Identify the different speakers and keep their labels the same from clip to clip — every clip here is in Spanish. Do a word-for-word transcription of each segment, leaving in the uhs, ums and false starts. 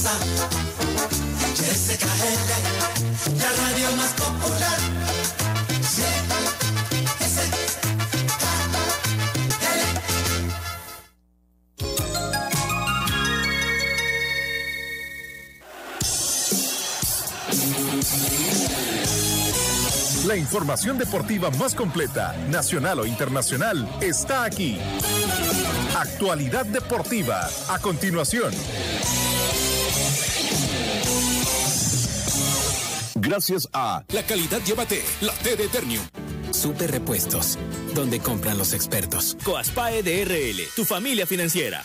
Speaker 1: gusta. S K L, la radio más popular. Sí, S K
Speaker 2: L. La información deportiva más completa, nacional o internacional, está aquí. Actualidad deportiva, a continuación. Gracias a
Speaker 3: La calidad llévate, la T de Ternium.
Speaker 4: Super Repuestos, donde compran los expertos.
Speaker 5: Coaspae D R L, tu familia financiera.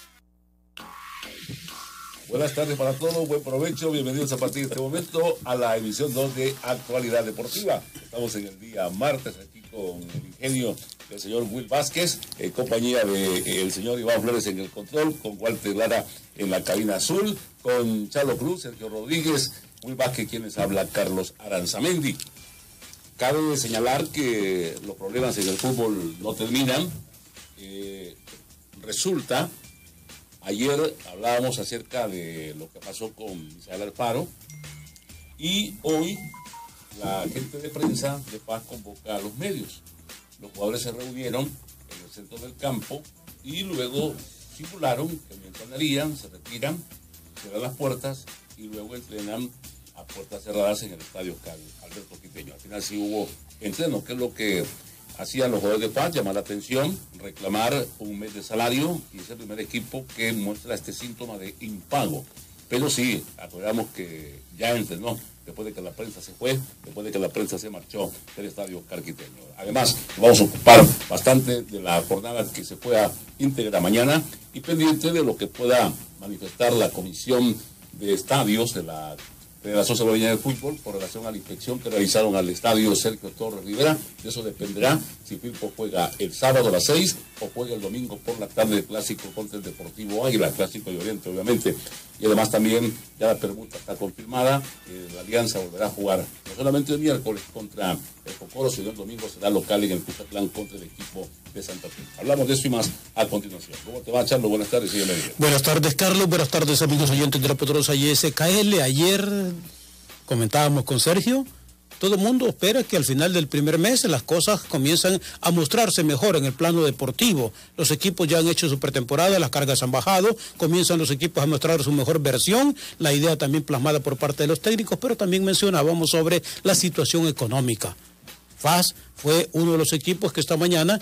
Speaker 6: Buenas tardes para todos, buen provecho, bienvenidos a partir de este momento a la emisión dos de Actualidad Deportiva. Estamos en el día martes aquí con el ingenio del señor Will Vázquez, en compañía del señor Iván Flores en el control, con Walter Lara en la cabina azul, con Charlo Cruz, Sergio Rodríguez, Will Vázquez, quienes habla Carlos Aranzamendi. Cabe señalar que los problemas en el fútbol no terminan. Eh, resulta... Ayer hablábamos acerca de lo que pasó con Misael Alfaro y hoy la gente de prensa de Paz convoca a los medios. Los jugadores se reunieron en el centro del campo y luego simularon que mientras entrenarían, se retiran, cierran las puertas y luego entrenan a puertas cerradas en el estadio Alberto Quiteño. Al final sí hubo entreno, que es lo que hacían los jugadores de Paz, llamar la atención, reclamar un mes de salario, y es el primer equipo que muestra este síntoma de impago. Pero sí, acordamos que ya entrenó, después de que la prensa se fue, después de que la prensa se marchó del estadio Carquiteño. Además, vamos a ocupar bastante de la jornada que se pueda integrar mañana y pendiente de lo que pueda manifestar la Comisión de Estadios de la Federación Salvadoreña de Fútbol por relación a la inspección que realizaron al estadio Sergio Torres Rivera. De eso dependerá si Firpo juega el sábado a las seis o juega el domingo por la tarde el clásico contra el Deportivo Águila, clásico de Oriente obviamente. Y además también ya la permuta está confirmada, eh, la Alianza volverá a jugar no solamente el miércoles contra el Cocoro, sino el domingo será local en el Cuscatlán contra el equipo de Santa Fe. Hablamos de eso y más a continuación. ¿Cómo te va, Charlo? Buenas tardes y bienvenido.
Speaker 7: Buenas tardes, Carlos. Buenas tardes, amigos oyentes de la poderosa y S K L. Ayer comentábamos con Sergio, todo el mundo espera que al final del primer mes las cosas comienzan a mostrarse mejor en el plano deportivo. Los equipos ya han hecho su pretemporada, las cargas han bajado, comienzan los equipos a mostrar su mejor versión, la idea también plasmada por parte de los técnicos, pero también mencionábamos sobre la situación económica. F A S fue uno de los equipos que esta mañana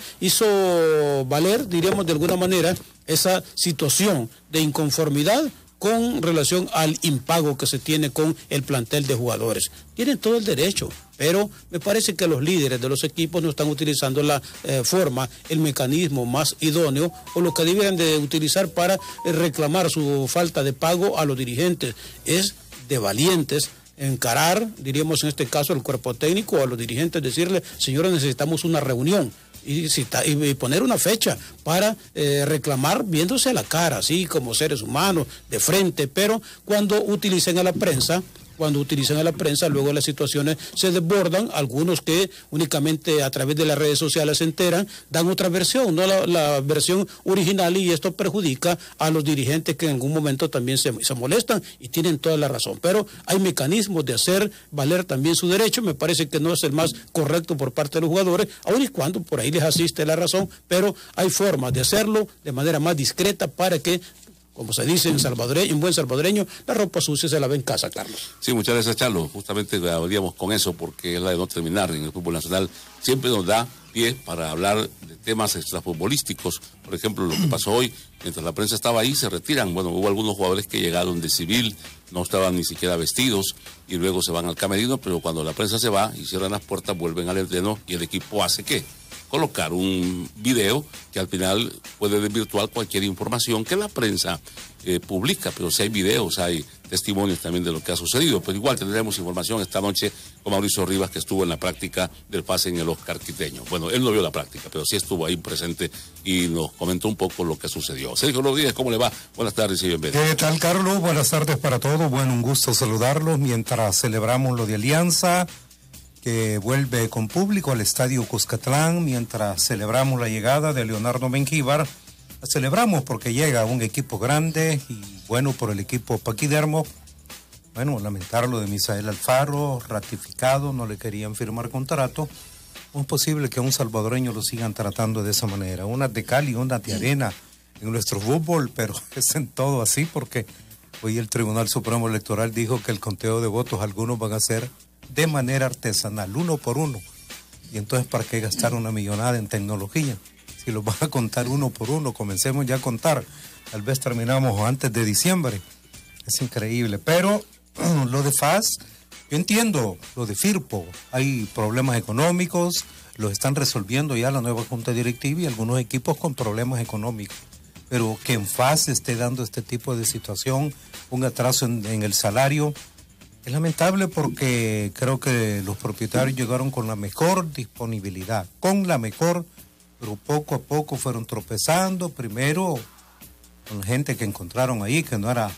Speaker 7: hizo valer, diríamos de alguna manera, esa situación de inconformidad con relación al impago que se tiene con el plantel de jugadores. Tienen todo el derecho, pero me parece que los líderes de los equipos no están utilizando la eh, forma, el mecanismo más idóneo o lo que deberían de utilizar para eh, reclamar su falta de pago a los dirigentes. Es de valientes encarar, diríamos en este caso, el cuerpo técnico o a los dirigentes, decirle, señores, necesitamos una reunión. Y, y poner una fecha para eh, reclamar viéndose a la cara, así como seres humanos, de frente, pero cuando utilicen a la prensa, cuando utilizan a la prensa, luego las situaciones se desbordan, algunos que únicamente a través de las redes sociales se enteran, dan otra versión, no la, la versión original, y esto perjudica a los dirigentes que en algún momento también se, se molestan y tienen toda la razón. Pero hay mecanismos de hacer valer también su derecho, me parece que no es el más correcto por parte de los jugadores, aun y cuando por ahí les asiste la razón, pero hay formas de hacerlo de manera más discreta para que, como se dice en salvadoreño, en buen salvadoreño, la ropa sucia se lava en casa, Carlos.
Speaker 6: Sí, muchas gracias, Charlo. Justamente hablaríamos con eso porque es la de no terminar en el fútbol nacional. Siempre nos da pie para hablar de temas extrafutbolísticos. Por ejemplo, lo que pasó hoy, mientras la prensa estaba ahí, se retiran. Bueno, hubo algunos jugadores que llegaron de civil, no estaban ni siquiera vestidos y luego se van al camerino, pero cuando la prensa se va y cierran las puertas, vuelven al entreno y el equipo hace ¿qué? Colocar un video que al final puede desvirtuar cualquier información que la prensa eh, publica, pero si hay videos, hay testimonios también de lo que ha sucedido. Pero igual tendremos información esta noche con Mauricio Rivas, que estuvo en la práctica del pase en el Oscar Quiteño. Bueno, él no vio la práctica, pero sí estuvo ahí presente y nos comentó un poco lo que sucedió. Sergio Rodríguez, ¿cómo le va? Buenas tardes y bienvenido.
Speaker 8: ¿Qué tal, Carlos? Buenas tardes para todos. Bueno, un gusto saludarlos mientras celebramos lo de Alianza, que vuelve con público al Estadio Cuscatlán, mientras celebramos la llegada de Leonardo Mengíbar. La celebramos porque llega un equipo grande y bueno por el equipo paquidermo. Bueno, lamentar lo de Misael Alfaro, ratificado, no le querían firmar contrato. ¿Cómo es posible que a un salvadoreño lo sigan tratando de esa manera? Unas de cal y unas de arena en nuestro fútbol, pero es en todo así, porque hoy el Tribunal Supremo Electoral dijo que el conteo de votos algunos van a ser de manera artesanal, uno por uno. Y entonces, ¿para qué gastar una millonada en tecnología? Si los van a contar uno por uno, comencemos ya a contar. Tal vez terminamos antes de diciembre. Es increíble, pero lo de F A S, yo entiendo, lo de Firpo, hay problemas económicos, los están resolviendo ya la nueva junta directiva y algunos equipos con problemas económicos, pero que en F A S esté dando este tipo de situación, un atraso en, en el salario, es lamentable porque creo que los propietarios llegaron con la mejor disponibilidad, con la mejor, pero poco a poco fueron tropezando, primero con gente que encontraron ahí que no era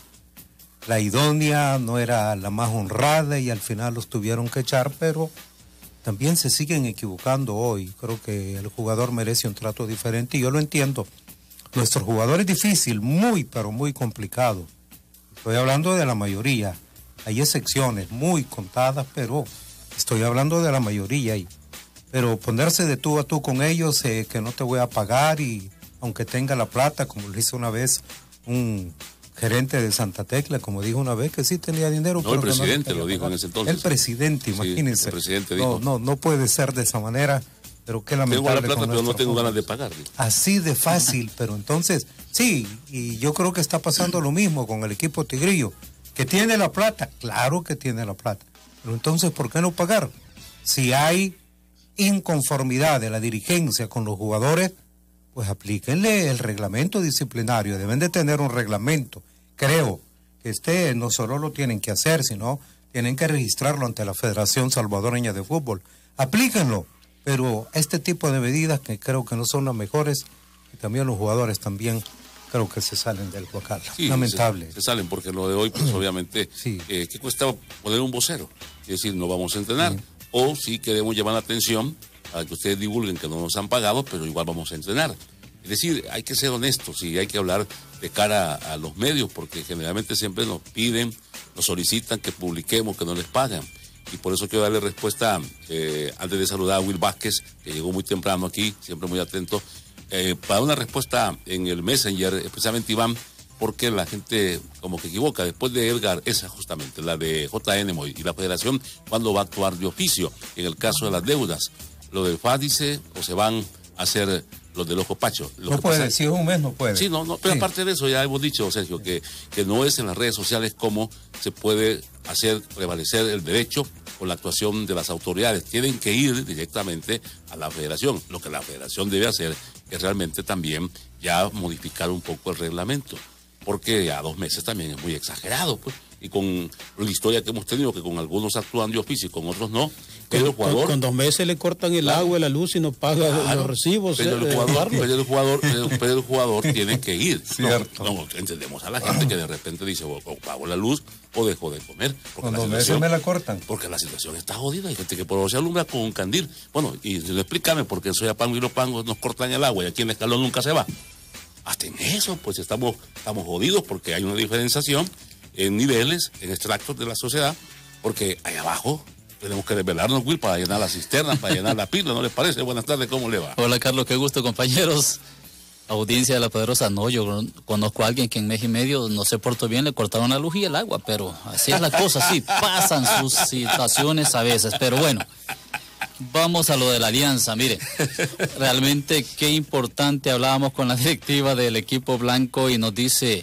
Speaker 8: la idónea, no era la más honrada y al final los tuvieron que echar, pero también se siguen equivocando hoy. Creo que el jugador merece un trato diferente y yo lo entiendo. Nuestro jugador es difícil, muy, pero muy complicado. Estoy hablando de la mayoría. Hay excepciones muy contadas, pero estoy hablando de la mayoría. Y, pero ponerse de tú a tú con ellos, eh, que no te voy a pagar y aunque tenga la plata, como lo hizo una vez un gerente de Santa Tecla, como dijo una vez, que sí tenía dinero.
Speaker 6: No,
Speaker 8: pero
Speaker 6: el presidente
Speaker 8: no
Speaker 6: lo dijo en ese entonces.
Speaker 8: El presidente, imagínense.
Speaker 6: Sí, el presidente
Speaker 8: dijo. No, no, no puede ser de esa manera, pero qué lamentable.
Speaker 6: Tengo la plata, pero no tengo ganas de pagar.
Speaker 8: Así de fácil, pero entonces, sí, y yo creo que está pasando lo mismo con el equipo Tigrillo, que tiene la plata, claro que tiene la plata, pero entonces, ¿por qué no pagar? Si hay inconformidad de la dirigencia con los jugadores, pues aplíquenle el reglamento disciplinario, deben de tener un reglamento. Creo que este no solo lo tienen que hacer, sino tienen que registrarlo ante la Federación Salvadoreña de Fútbol. Aplíquenlo, pero este tipo de medidas que creo que no son las mejores, y también los jugadores también creo que se salen del huacal.
Speaker 6: Sí, lamentable. Se, se salen porque lo de hoy, pues obviamente, sí. eh, ¿qué cuesta poner un vocero? Es decir, no vamos a entrenar, sí. O si queremos llamar la atención para que ustedes divulguen que no nos han pagado, pero igual vamos a entrenar. Es decir, hay que ser honestos y hay que hablar de cara a, a los medios, porque generalmente siempre nos piden, nos solicitan que publiquemos, que no les pagan. Y por eso quiero darle respuesta, eh, antes de saludar a Will Vázquez, que llegó muy temprano aquí, siempre muy atento, eh, para una respuesta en el Messenger, especialmente Iván, porque la gente como que equivoca. Después de Edgar, esa justamente, la de J N M y la Federación, ¿cuándo va a actuar de oficio? En el caso de las deudas, lo del F A S dice, o se van a hacer los del Ojo Pacho. Lo
Speaker 8: no puede, pasa, si es un mes no puede.
Speaker 6: Sí, no, no, pero sí. Aparte de eso, ya hemos dicho, Sergio, que, que no es en las redes sociales como se puede hacer prevalecer el derecho con la actuación de las autoridades. Tienen que ir directamente a la Federación. Lo que la Federación debe hacer es realmente también ya modificar un poco el reglamento, porque a dos meses también es muy exagerado, pues. Y con la historia que hemos tenido, que con algunos actúan de oficio y con otros no. Pero el jugador,
Speaker 7: con, con dos meses le cortan el claro, agua y la luz y no paga claro, los recibos.
Speaker 6: Pero el jugador, pero el jugador, pero el jugador tiene que ir. Cierto. No, no, entendemos a la gente que de repente dice, o, o pago la luz o dejo de comer.
Speaker 8: Con dos meses me la cortan.
Speaker 6: Porque la situación está jodida. Hay gente que por se alumbra con un candil. Bueno, y explícame, porque en Soyapango y Los Pangos nos cortan el agua y aquí en el Escalón nunca se va. Hasta en eso, pues estamos, estamos jodidos porque hay una diferenciación en niveles, en extractos de la sociedad, porque ahí abajo tenemos que desvelarnos, Will, para llenar las cisternas, para llenar la pila, ¿no les parece? Buenas tardes, ¿cómo le va?
Speaker 9: Hola, Carlos, qué gusto, compañeros. Audiencia de La Poderosa, no, yo conozco a alguien que en mes y medio no se portó bien, le cortaron la luz y el agua, pero así es la cosa, sí, pasan sus situaciones a veces, pero bueno, vamos a lo de la alianza. Mire, realmente qué importante, hablábamos con la directiva del equipo blanco y nos dice,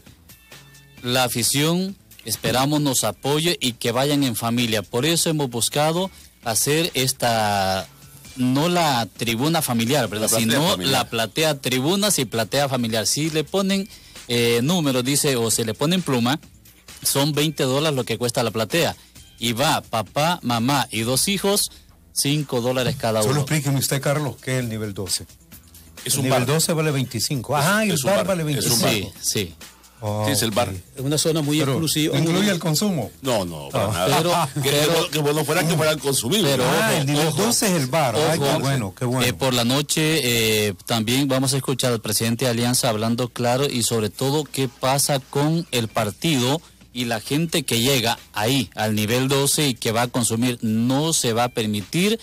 Speaker 9: la afición, esperamos nos apoye y que vayan en familia. Por eso hemos buscado hacer esta, no la tribuna familiar, ¿verdad? La sino familiar. La platea tribunas y platea familiar. Si le ponen eh, números, dice, o se le ponen pluma, son veinte dólares lo que cuesta la platea. Y va papá, mamá y dos hijos, cinco dólares cada uno.
Speaker 8: Solo explíqueme usted, Carlos, ¿qué es el nivel doce?
Speaker 6: Es
Speaker 8: el
Speaker 6: un
Speaker 8: nivel
Speaker 6: bar.
Speaker 8: doce vale veinticinco. Ajá, y el bar, bar vale veinticinco.
Speaker 9: Sí, sí.
Speaker 8: Oh,
Speaker 6: sí, es el bar.
Speaker 8: okay.
Speaker 7: Es una zona muy
Speaker 8: Pero,
Speaker 7: exclusiva.
Speaker 8: ¿incluye el consumo?
Speaker 6: No, no, para
Speaker 8: Oh.
Speaker 6: nada.
Speaker 9: Pero-
Speaker 6: que,
Speaker 9: pero-
Speaker 6: que bueno fuera que fueran consumibles.
Speaker 9: Pero-
Speaker 8: Ah,
Speaker 9: ojo,
Speaker 8: el nivel
Speaker 9: ojo.
Speaker 8: doce es el bar. Ay,
Speaker 9: Ojo.
Speaker 8: qué bueno, qué bueno.
Speaker 9: Eh, por la noche eh, también vamos a escuchar al presidente de Alianza hablando claro y sobre todo qué pasa con el partido y la gente que llega ahí al nivel doce y que va a consumir. No se va a permitir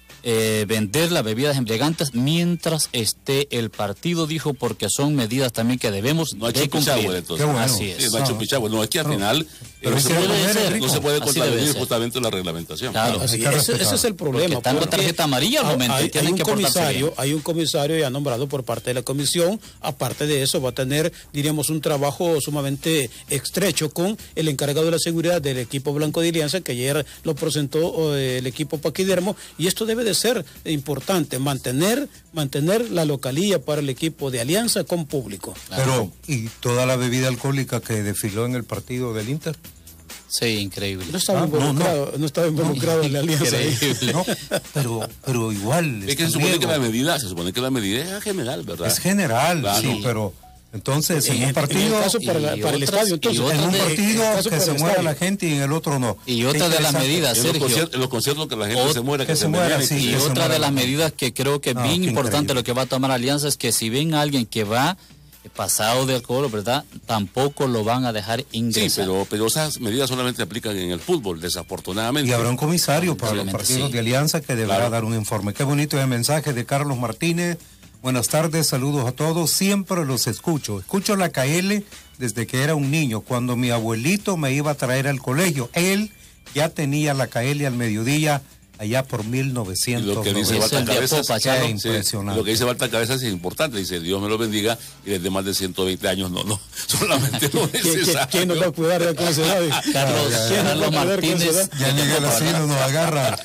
Speaker 9: eh, vender las bebidas embriagantes mientras esté el partido, dijo, porque son medidas también que debemos
Speaker 6: No ha
Speaker 9: de
Speaker 6: hecho
Speaker 9: cumplir.
Speaker 6: pichagüe, entonces.
Speaker 8: Qué bueno.
Speaker 9: Así
Speaker 6: Sí,
Speaker 9: es.
Speaker 6: no ha hecho
Speaker 8: No.
Speaker 6: pichagüe. No, es que al
Speaker 8: No.
Speaker 6: final
Speaker 8: Pero
Speaker 6: eh, no,
Speaker 8: es
Speaker 6: se
Speaker 8: que
Speaker 6: puede,
Speaker 8: debe ser,
Speaker 6: no se
Speaker 8: rico.
Speaker 6: puede
Speaker 9: Así debe
Speaker 6: contravenir
Speaker 9: ser.
Speaker 6: justamente la reglamentación.
Speaker 9: Claro.
Speaker 7: Así
Speaker 8: Hay
Speaker 7: que
Speaker 8: que
Speaker 7: ese,
Speaker 8: respetar.
Speaker 7: ese es el problema.
Speaker 9: Porque están con tarjeta amarilla al
Speaker 7: hay-
Speaker 9: momento y
Speaker 7: hay,
Speaker 9: tienen
Speaker 7: un
Speaker 9: que portarse
Speaker 7: comisario,
Speaker 9: bien.
Speaker 7: hay un comisario ya nombrado por parte de la comisión. Aparte de eso, va a tener, diríamos, un trabajo sumamente estrecho con el encargado de la seguridad del equipo Blanco de Alianza, que ayer lo presentó eh, el equipo Paquidermo. Y esto debe de ser importante, mantener, mantener la localía para el equipo de Alianza con público.
Speaker 8: Pero, ¿y toda la bebida alcohólica que desfiló en el partido del Inter?
Speaker 9: Sí, increíble.
Speaker 7: No estaba
Speaker 8: Ah, no,
Speaker 7: involucrado, no, estaba involucrado en la Alianza. ahí.
Speaker 9: Increíble.
Speaker 8: No, pero, pero igual.
Speaker 6: Es que se
Speaker 8: está
Speaker 6: supone que
Speaker 8: riesgo.
Speaker 6: la medida, se supone que la medida es general, ¿verdad?
Speaker 8: Es general,
Speaker 6: Claro.
Speaker 8: sí, pero entonces en
Speaker 7: En-
Speaker 8: un
Speaker 7: en
Speaker 8: partido,
Speaker 7: el caso para, la-
Speaker 9: y
Speaker 7: para el
Speaker 9: otras-
Speaker 7: estadio, entonces.
Speaker 9: y
Speaker 8: en
Speaker 9: otras
Speaker 8: un
Speaker 9: de-
Speaker 8: partido
Speaker 7: en el caso
Speaker 8: que
Speaker 7: para
Speaker 8: se
Speaker 7: el
Speaker 8: muera
Speaker 7: estadio.
Speaker 8: la gente y en el otro no.
Speaker 9: Y
Speaker 8: Qué
Speaker 9: otra de las
Speaker 8: interesante.
Speaker 9: medidas,
Speaker 6: En los,
Speaker 9: Sergio.
Speaker 6: conciertos, en los conciertos que la gente
Speaker 9: Ot-
Speaker 6: se muera, que,
Speaker 8: que
Speaker 6: se,
Speaker 8: se muera,
Speaker 6: envenene.
Speaker 8: sí.
Speaker 9: Y
Speaker 8: que se
Speaker 9: otra de
Speaker 8: muera
Speaker 9: las
Speaker 8: la gente.
Speaker 9: medidas que creo que es
Speaker 8: No,
Speaker 9: bien
Speaker 8: qué
Speaker 9: importante
Speaker 8: increíble.
Speaker 9: lo que va a tomar Alianza es que si ven a alguien que va pasado de alcohol, ¿verdad? Tampoco lo van a dejar
Speaker 6: Sí,
Speaker 9: ingresar.
Speaker 6: pero, pero esas medidas solamente aplican en el fútbol, desafortunadamente.
Speaker 8: Y habrá un comisario para los
Speaker 9: Obviamente,
Speaker 8: partidos
Speaker 9: sí.
Speaker 8: de Alianza que deberá
Speaker 6: Claro.
Speaker 8: dar un informe. Qué bonito el mensaje de Carlos Martínez. Buenas tardes, saludos a todos. Siempre los escucho. Escucho la K L desde que era un niño. Cuando mi abuelito me iba a traer al colegio, él ya tenía la K L al mediodía allá por mil
Speaker 6: Y
Speaker 8: novecientos.
Speaker 6: lo que dice
Speaker 9: Eso es
Speaker 6: Balta
Speaker 9: de
Speaker 6: Cabezas,
Speaker 9: Apopa, Chalo.
Speaker 6: sí,
Speaker 8: Impresionante.
Speaker 6: lo que dice Balta Cabezas es importante, dice Dios me lo bendiga y desde más de ciento veinte años no, no, solamente lo
Speaker 7: ¿Quién, quién-
Speaker 6: necesario.
Speaker 7: quién nos va a cuidar de con esa edad?
Speaker 9: Carlos,
Speaker 7: ¿Quién nos va a
Speaker 9: Carlos
Speaker 7: cuidar con esa
Speaker 9: Martínez.
Speaker 7: edad?
Speaker 8: Ya llega el asilo, nos agarra.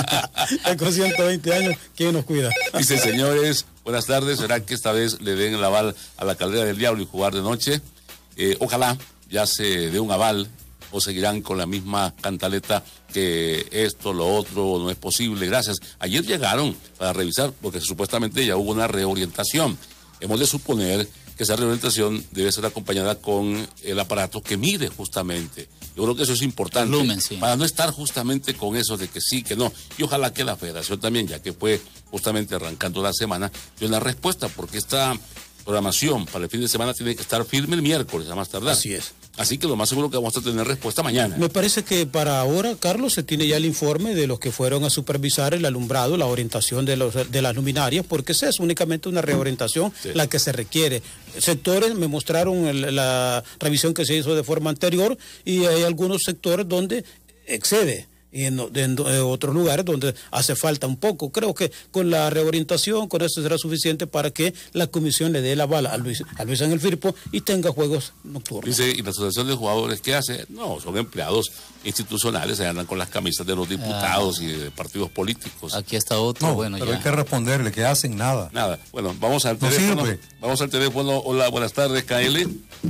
Speaker 7: Ya con ciento veinte años, ¿quién nos cuida?
Speaker 6: Dice, señores, buenas tardes, será que esta vez le den el aval a la Caldera del Diablo y jugar de noche. Eh, ojalá ya se dé un aval o seguirán con la misma cantaleta que esto, lo otro, no es posible. Gracias. Ayer llegaron para revisar, porque supuestamente ya hubo una reorientación. Hemos de suponer que esa reorientación debe ser acompañada con el aparato que mide justamente. Yo creo que eso es importante
Speaker 9: Lumen, sí.
Speaker 6: para no estar justamente con eso de que sí, que no. Y ojalá que la federación también, ya que fue justamente arrancando la semana, dé una respuesta, porque esta programación para el fin de semana tiene que estar firme el miércoles, a más tardar.
Speaker 7: Así es.
Speaker 6: Así que lo más seguro que vamos a tener respuesta mañana.
Speaker 7: Me parece que para ahora, Carlos, se tiene ya el informe de los que fueron a supervisar el alumbrado, la orientación de, los, de las luminarias, porque esa es únicamente una reorientación
Speaker 6: Sí.
Speaker 7: la que se requiere. Sectores me mostraron el- la revisión que se hizo de forma anterior y hay algunos sectores donde excede. Y en, en- en otros lugares donde hace falta un poco. Creo que con la reorientación, con eso será suficiente para que la comisión le dé la bala a Luis, a Luis Ángel Firpo y tenga juegos nocturnos.
Speaker 6: Dice, ¿y la asociación de jugadores qué hace? No, son empleados institucionales, se andan con las camisas de los diputados y de partidos políticos.
Speaker 9: Aquí está otro,
Speaker 8: No,
Speaker 9: bueno,
Speaker 8: pero
Speaker 9: ya.
Speaker 8: hay que responderle que hacen nada.
Speaker 6: Nada, bueno, vamos al
Speaker 8: No
Speaker 6: teléfono.
Speaker 8: sirve.
Speaker 6: Vamos al teléfono. Hola, buenas tardes, K L.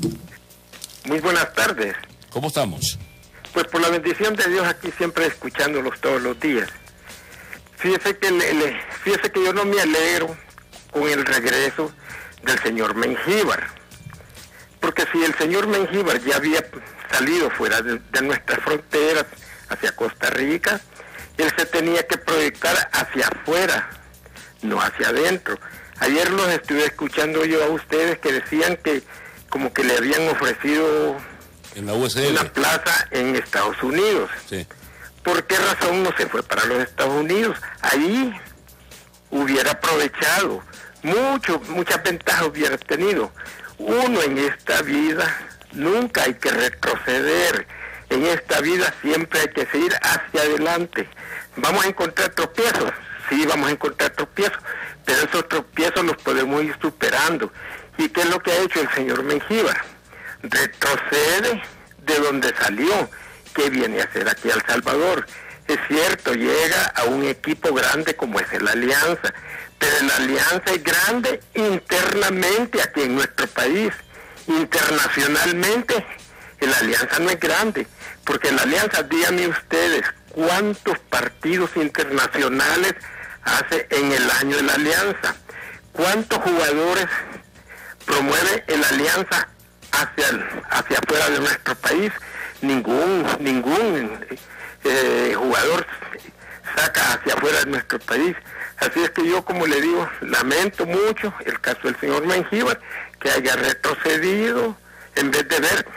Speaker 10: Muy buenas tardes.
Speaker 6: ¿Cómo estamos?
Speaker 10: Pues por la bendición de Dios aquí siempre escuchándolos todos los días. Fíjese que, le- le- fíjese que yo no me alegro con el regreso del señor Mengíbar. Porque si el señor Mengíbar ya había salido fuera de, de nuestras fronteras hacia Costa Rica, él se tenía que proyectar hacia afuera, no hacia adentro. Ayer los estuve escuchando yo a ustedes que decían que como que le habían ofrecido
Speaker 6: En la U S L.
Speaker 10: una plaza en Estados Unidos.
Speaker 6: Sí.
Speaker 10: ¿Por qué razón no se fue para los Estados Unidos? Ahí hubiera aprovechado, mucho, muchas ventajas hubiera tenido. Uno en esta vida, nunca hay que retroceder. En esta vida siempre hay que seguir hacia adelante. ¿Vamos a encontrar tropiezos? Sí, vamos a encontrar tropiezos, pero esos tropiezos los podemos ir superando. ¿Y qué es lo que ha hecho el señor Mengíbar? Retrocede de donde salió. ¿Qué viene a hacer aquí a El Salvador? Es cierto, llega a un equipo grande como es el Alianza, pero la Alianza es grande internamente aquí en nuestro país. Internacionalmente, el Alianza no es grande, porque la Alianza, díganme ustedes, ¿cuántos partidos internacionales hace en el año de la Alianza? ¿Cuántos jugadores promueve el Alianza hacia, el, hacia afuera de nuestro país. Ningún, ningún eh, jugador saca hacia afuera de nuestro país. Así es que yo, como le digo, lamento mucho el caso del señor Mengíbar, que haya retrocedido en vez de ver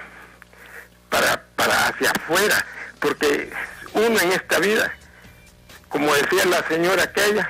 Speaker 10: para, para hacia afuera, porque uno en esta vida, como decía la señora aquella,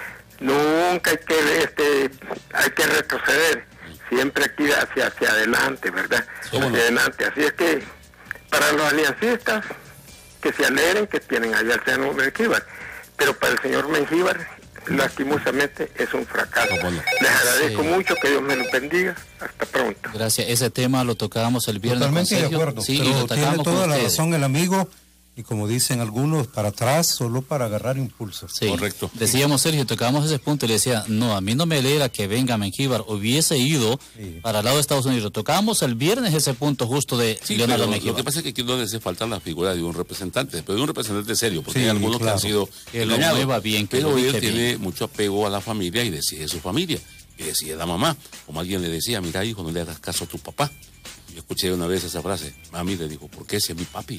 Speaker 10: nunca hay que este hay que retroceder, siempre aquí hacia hacia adelante, ¿verdad? Hacia adelante. Así es que para los aliancistas, que se alegren que tienen allá al señor Mengíbar, pero para el señor Mengíbar, lastimosamente, es un fracaso. Bueno, les agradezco sí. mucho, que Dios me lo bendiga. Hasta pronto.
Speaker 9: Gracias. Ese tema lo tocábamos el viernes.
Speaker 8: Totalmente de acuerdo.
Speaker 9: Sí,
Speaker 8: pero
Speaker 9: y lo
Speaker 8: tiene toda la
Speaker 9: ustedes.
Speaker 8: razón el amigo. Y como dicen algunos, para atrás, solo para agarrar impulso.
Speaker 9: Sí, correcto. Decíamos, Sergio, tocábamos ese punto y le decía, no, a mí no me alegra que venga Mengíbar, hubiese ido sí. para el lado de Estados Unidos. Tocábamos el viernes ese punto justo de
Speaker 6: sí,
Speaker 9: Leonardo
Speaker 6: pero
Speaker 9: Mengíbar.
Speaker 6: Lo que pasa es que aquí no le hace falta la figura de un representante, pero de un representante serio, porque sí, hay algunos
Speaker 8: claro.
Speaker 6: que han sido
Speaker 9: que lo mueva bien, que
Speaker 6: pero
Speaker 9: lo
Speaker 6: él tiene
Speaker 9: bien.
Speaker 6: mucho apego a la familia y decide su familia, y decide la mamá. Como alguien le decía, mira hijo, no le hagas caso a tu papá. Yo escuché una vez esa frase, mami le dijo, ¿por qué si es mi papi?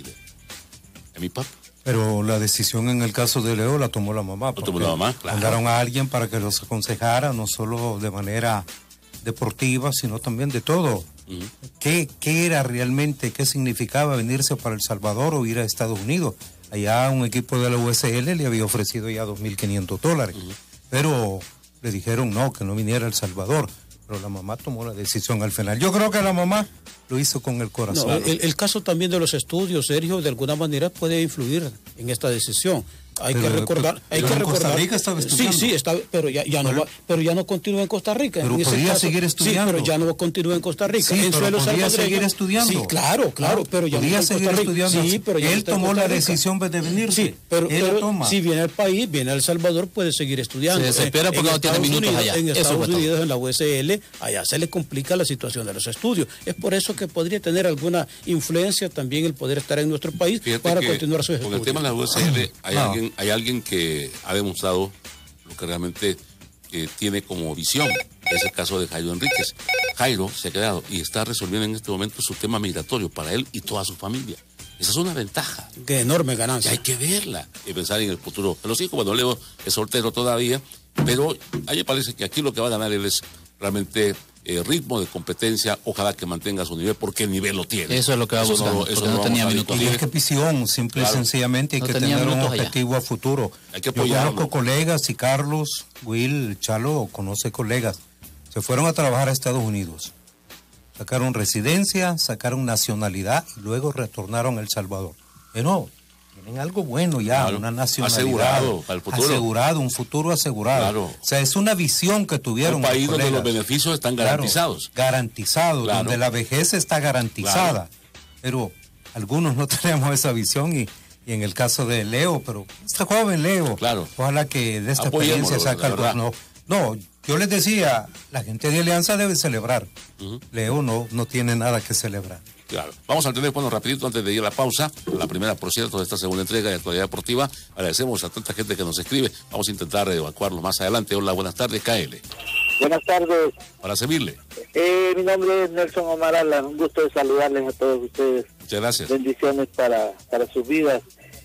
Speaker 6: Es mi papi.
Speaker 8: Pero la decisión en el caso de Leo la tomó la mamá.
Speaker 6: Lo tomó la mamá, claro.
Speaker 8: Mandaron a alguien para que los aconsejara, no solo de manera deportiva, sino también de todo. Uh-huh. ¿Qué, ¿Qué era realmente, qué significaba venirse para El Salvador o ir a Estados Unidos? Allá un equipo de la U S L le había ofrecido ya dos mil quinientos dólares, uh-huh. pero le dijeron no, que no viniera a El Salvador. Pero la mamá tomó la decisión al final. Yo creo que la mamá lo hizo con el corazón.
Speaker 7: No, el, el caso también de los estudios, Sergio, de alguna manera puede influir en esta decisión. Hay
Speaker 8: pero,
Speaker 7: que recordar, hay
Speaker 8: pero
Speaker 7: que
Speaker 8: en
Speaker 7: recordar.
Speaker 8: Costa Rica estaba estudiando.
Speaker 7: Sí, sí, está, pero ya, ya no va, pero ya no continúa en Costa Rica.
Speaker 8: Pero
Speaker 7: en
Speaker 8: podía
Speaker 7: caso,
Speaker 8: seguir estudiando.
Speaker 7: Sí, pero ya no continúa en Costa Rica.
Speaker 8: Sí,
Speaker 7: en
Speaker 8: pero
Speaker 7: suelo
Speaker 8: podía seguir estudiando.
Speaker 7: Sí, claro, claro, pero ya
Speaker 8: podía
Speaker 7: no
Speaker 8: seguir
Speaker 7: Costa Rica.
Speaker 8: estudiando.
Speaker 7: Sí, pero ya
Speaker 8: él
Speaker 7: no
Speaker 8: tomó la
Speaker 7: Rica.
Speaker 8: decisión de venirse.
Speaker 7: Sí, pero,
Speaker 8: él
Speaker 7: pero
Speaker 8: toma.
Speaker 7: si viene al país, viene a El Salvador, puede seguir estudiando.
Speaker 9: Se desespera porque
Speaker 7: en
Speaker 9: no tiene minutos
Speaker 7: Unidos,
Speaker 9: allá.
Speaker 7: En
Speaker 9: Eso
Speaker 7: Estados Unidos, en la U S L, allá se le complica la situación de los estudios. Es por eso que podría tener alguna influencia también el poder estar en nuestro país. Fíjate para continuar sus estudios.
Speaker 6: Con el tema de la U S L, hay, no. alguien, hay alguien que ha demostrado lo que realmente eh, tiene como visión. Es el caso de Jairo Enríquez. Jairo se ha quedado y está resolviendo en este momento su tema migratorio para él y toda su familia. Esa es una ventaja.
Speaker 7: Qué enorme ganancia.
Speaker 6: Y hay que verla y pensar en el futuro. De los hijos, bueno, Leo es soltero todavía, pero a mí me parece que aquí lo que va a ganar él es realmente eh, ritmo de competencia. Ojalá que mantenga su nivel, porque el nivel lo tiene.
Speaker 9: Eso es lo que va a buscar,
Speaker 6: no, eso
Speaker 9: no,
Speaker 6: no
Speaker 9: tenía minutos.
Speaker 8: Y es que visión, simple claro. y sencillamente hay no que tener un objetivo allá. A futuro.
Speaker 6: Hay que
Speaker 8: Yo conozco colegas y Carlos, Will, Chalo, conoce colegas. Se fueron a trabajar a Estados Unidos. Sacaron residencia, sacaron nacionalidad y luego retornaron a El Salvador. Pero tienen algo bueno ya, claro. una nacionalidad.
Speaker 6: Asegurado para el futuro.
Speaker 8: Asegurado, un futuro asegurado. Claro. O sea, es una visión que tuvieron.
Speaker 6: Un país donde los beneficios están garantizados.
Speaker 8: Claro, garantizados, claro. donde la vejez está garantizada. Claro. Pero algunos no tenemos esa visión y, y en el caso de Leo, pero este joven Leo,
Speaker 6: claro.
Speaker 8: ojalá que de esta experiencia saca algo. No, no, yo les decía, la gente de Alianza debe celebrar. Uh-huh. Leo no, no tiene nada que celebrar.
Speaker 6: Claro. Vamos al teléfono rapidito antes de ir a la pausa. La primera, por cierto, de esta segunda entrega de Actualidad Deportiva. Agradecemos a tanta gente que nos escribe. Vamos a intentar evacuarlo más adelante. Hola, buenas tardes, K L.
Speaker 11: Buenas tardes.
Speaker 6: Para servirle.
Speaker 11: Eh, mi nombre es Nelson Omar Alan. Un gusto de saludarles a todos ustedes.
Speaker 6: Muchas gracias.
Speaker 11: Bendiciones para, para sus vidas.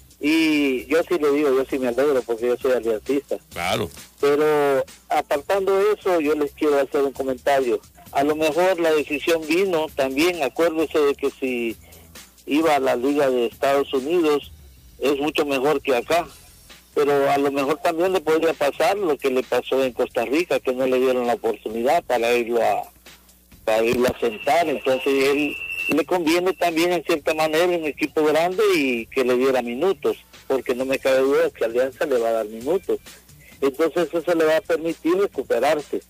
Speaker 11: Y yo sí le digo, yo sí me alegro porque yo soy aliancista.
Speaker 6: Claro.
Speaker 11: Pero apartando eso, yo les quiero hacer un comentario. A lo mejor la decisión vino también, acuérdese de que si iba a la Liga de Estados Unidos es mucho mejor que acá, pero a lo mejor también le podría pasar lo que le pasó en Costa Rica, que no le dieron la oportunidad para irlo a para irlo a sentar. Entonces él le conviene también en cierta manera un equipo grande y que le diera minutos, porque no me cabe duda que Alianza le va a dar minutos. Entonces eso se le va a permitir recuperarse.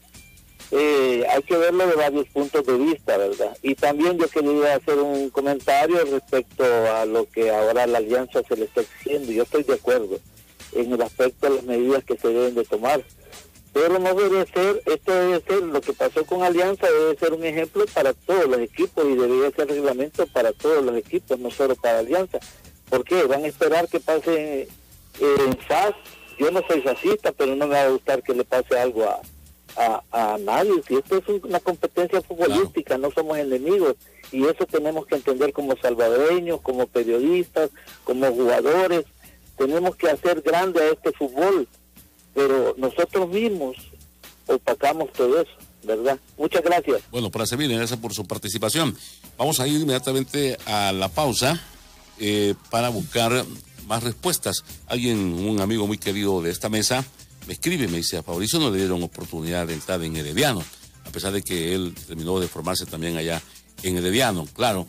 Speaker 11: Eh, hay que verlo de varios puntos de vista, ¿verdad? Y también yo quería hacer un comentario respecto a lo que ahora la Alianza se le está exigiendo. Yo estoy de acuerdo en el aspecto de las medidas que se deben de tomar, pero no debe ser, esto debe ser, lo que pasó con Alianza debe ser un ejemplo para todos los equipos y debería ser reglamento para todos los equipos, no solo para Alianza. ¿Por qué? Van a esperar que pase eh, en F A S. Yo no soy fascista, pero no me va a gustar que le pase algo a a, a nadie. Si esto es una competencia futbolística, claro, no somos enemigos. Y eso tenemos que entender como salvadoreños, como periodistas, como jugadores. Tenemos que hacer grande a este fútbol, pero nosotros mismos opacamos todo eso, ¿verdad? Muchas gracias.
Speaker 6: Bueno, para servir, gracias por su participación. Vamos a ir inmediatamente a la pausa eh, para buscar más respuestas. Alguien, un amigo muy querido de esta mesa, me escribe, me dice, a Fabricio no le dieron oportunidad de entrar en Herediano, a pesar de que él terminó de formarse también allá en Herediano. Claro,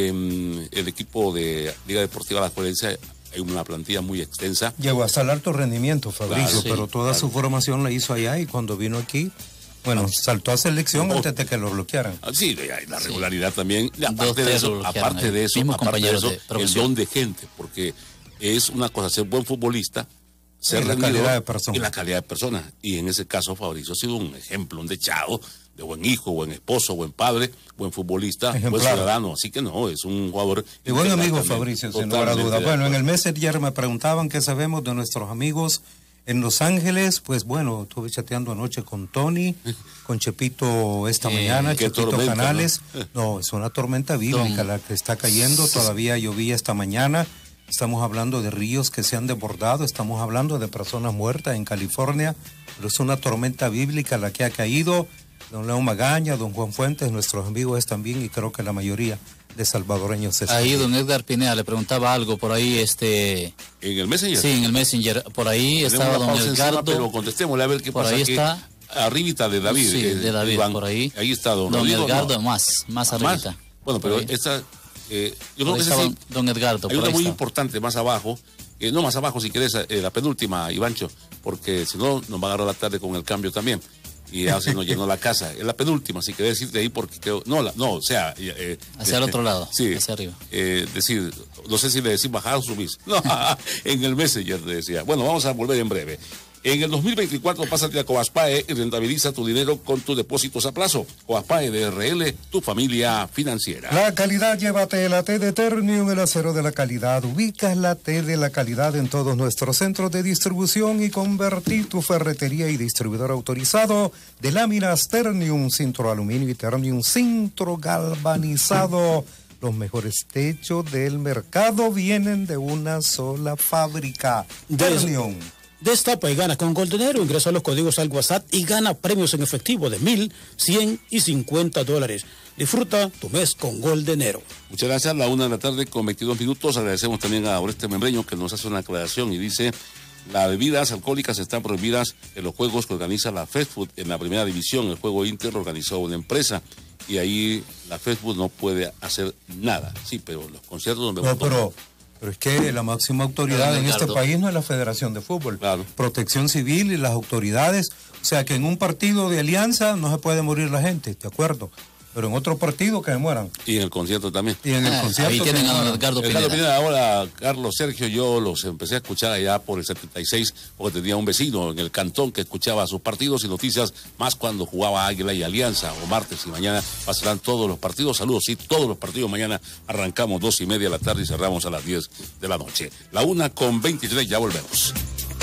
Speaker 6: eh, el equipo de Liga Deportiva La Juelense, hay una plantilla muy extensa.
Speaker 8: Llegó hasta el alto rendimiento, Fabricio, claro, sí, pero toda claro. su formación la hizo allá y cuando vino aquí, bueno, saltó a selección no, antes de que lo bloquearan.
Speaker 6: Sí, la regularidad sí. también. Aparte de eso, aparte de eso, aparte de eso de el don de gente, porque es una cosa ser buen futbolista, ser
Speaker 8: la calidad de persona.
Speaker 6: Y la calidad de persona. Y en ese caso, Fabricio ha sido un ejemplo, un dechado de buen hijo, buen esposo, buen padre, buen futbolista, ejemplar, buen ciudadano. Así que no, es un jugador.
Speaker 8: Y buen amigo, también, Fabricio, sin lugar a duda. Bueno, en el Messenger me preguntaban qué sabemos de nuestros amigos en Los Ángeles. Pues bueno, estuve chateando anoche con Tony, con Chepito esta eh, mañana, Chepito tormenta, Canales. ¿no? no, es una tormenta bíblica Tom. la que está cayendo. Todavía llovía esta mañana. Estamos hablando de ríos que se han desbordado, estamos hablando de personas muertas en California, pero es una tormenta bíblica la que ha caído. Don León Magaña, don Juan Fuentes, nuestros amigos están bien y creo que la mayoría de salvadoreños están
Speaker 9: ahí,
Speaker 8: bien.
Speaker 9: Don Edgar Pineda le preguntaba algo por ahí, este...
Speaker 6: ¿En el Messenger?
Speaker 9: Sí, en el Messenger. Por ahí estaba don Edgardo. Encima,
Speaker 6: pero contestémosle a ver qué
Speaker 9: por
Speaker 6: pasa.
Speaker 9: Por ahí está...
Speaker 6: Arribita de David.
Speaker 9: Sí,
Speaker 6: eh,
Speaker 9: de David,
Speaker 6: Iván,
Speaker 9: por ahí.
Speaker 6: Ahí está don,
Speaker 9: don
Speaker 6: Rodrigo,
Speaker 9: Edgardo,
Speaker 6: no.
Speaker 9: más, más arribita.
Speaker 6: Más. Bueno, pero esta... Eh, yo creo que
Speaker 9: estaba
Speaker 6: sí,
Speaker 9: don Edgardo.
Speaker 6: Hay una muy está. importante más abajo, eh, no más abajo si querés, eh, la penúltima, Ivancho, porque si no nos va a agarrar la tarde con el cambio también. Y ya se nos llenó la casa. Es la penúltima, si querés decirte ahí porque creo, no, la, no, o sea... Eh,
Speaker 9: hacia eh, el otro lado,
Speaker 6: sí,
Speaker 9: hacia arriba.
Speaker 6: Eh, decir, no sé si le decís bajar o subir. No, en el Messenger te decía. Bueno, vamos a volver en breve. En el dos mil veinticuatro, pásate a Coaspae y rentabiliza tu dinero con tus depósitos a plazo. Coaspae de R L, tu familia financiera.
Speaker 8: La calidad, llévate la T de Ternium, el acero de la calidad. Ubicas la T de la calidad en todos nuestros centros de distribución y convertí tu ferretería y distribuidor autorizado de láminas Ternium, cintro aluminio y Ternium, cintro galvanizado. Los mejores techos del mercado vienen de una sola fábrica. Ternium.
Speaker 7: Destapa y gana con Goldenero. Ingresa a los códigos al WhatsApp y gana premios en efectivo de mil, cien y cincuenta dólares. Disfruta tu mes con Goldenero.
Speaker 6: Muchas gracias. La una de la tarde con veintidós minutos. Agradecemos también a Oreste Membreño que nos hace una aclaración y dice: las bebidas alcohólicas están prohibidas en los juegos que organiza la FESFUT en la primera división. El juego Inter lo organizó una empresa y ahí la FESFUT no puede hacer nada. Sí, pero los conciertos donde...
Speaker 8: No, pero... Pero es que la máxima autoridad en este país no es la Federación de Fútbol.
Speaker 6: Claro.
Speaker 8: Protección Civil y las autoridades. O sea que en un partido de alianza no se puede morir la gente, de acuerdo. Pero en otro partido que mueran.
Speaker 6: Y en el concierto también.
Speaker 8: Y en el
Speaker 9: ah,
Speaker 8: concierto.
Speaker 9: Ahí tienen a don Edgardo Pineda.
Speaker 6: Pineda. Ahora, Carlos Sergio, yo los empecé a escuchar allá por el setenta y seis, porque tenía un vecino en el cantón que escuchaba sus partidos y noticias, más cuando jugaba Águila y Alianza, o martes y mañana pasarán todos los partidos. Saludos, sí, todos los partidos. Mañana arrancamos dos y media de la tarde y cerramos a las diez de la noche. La una con veintitrés, ya volvemos.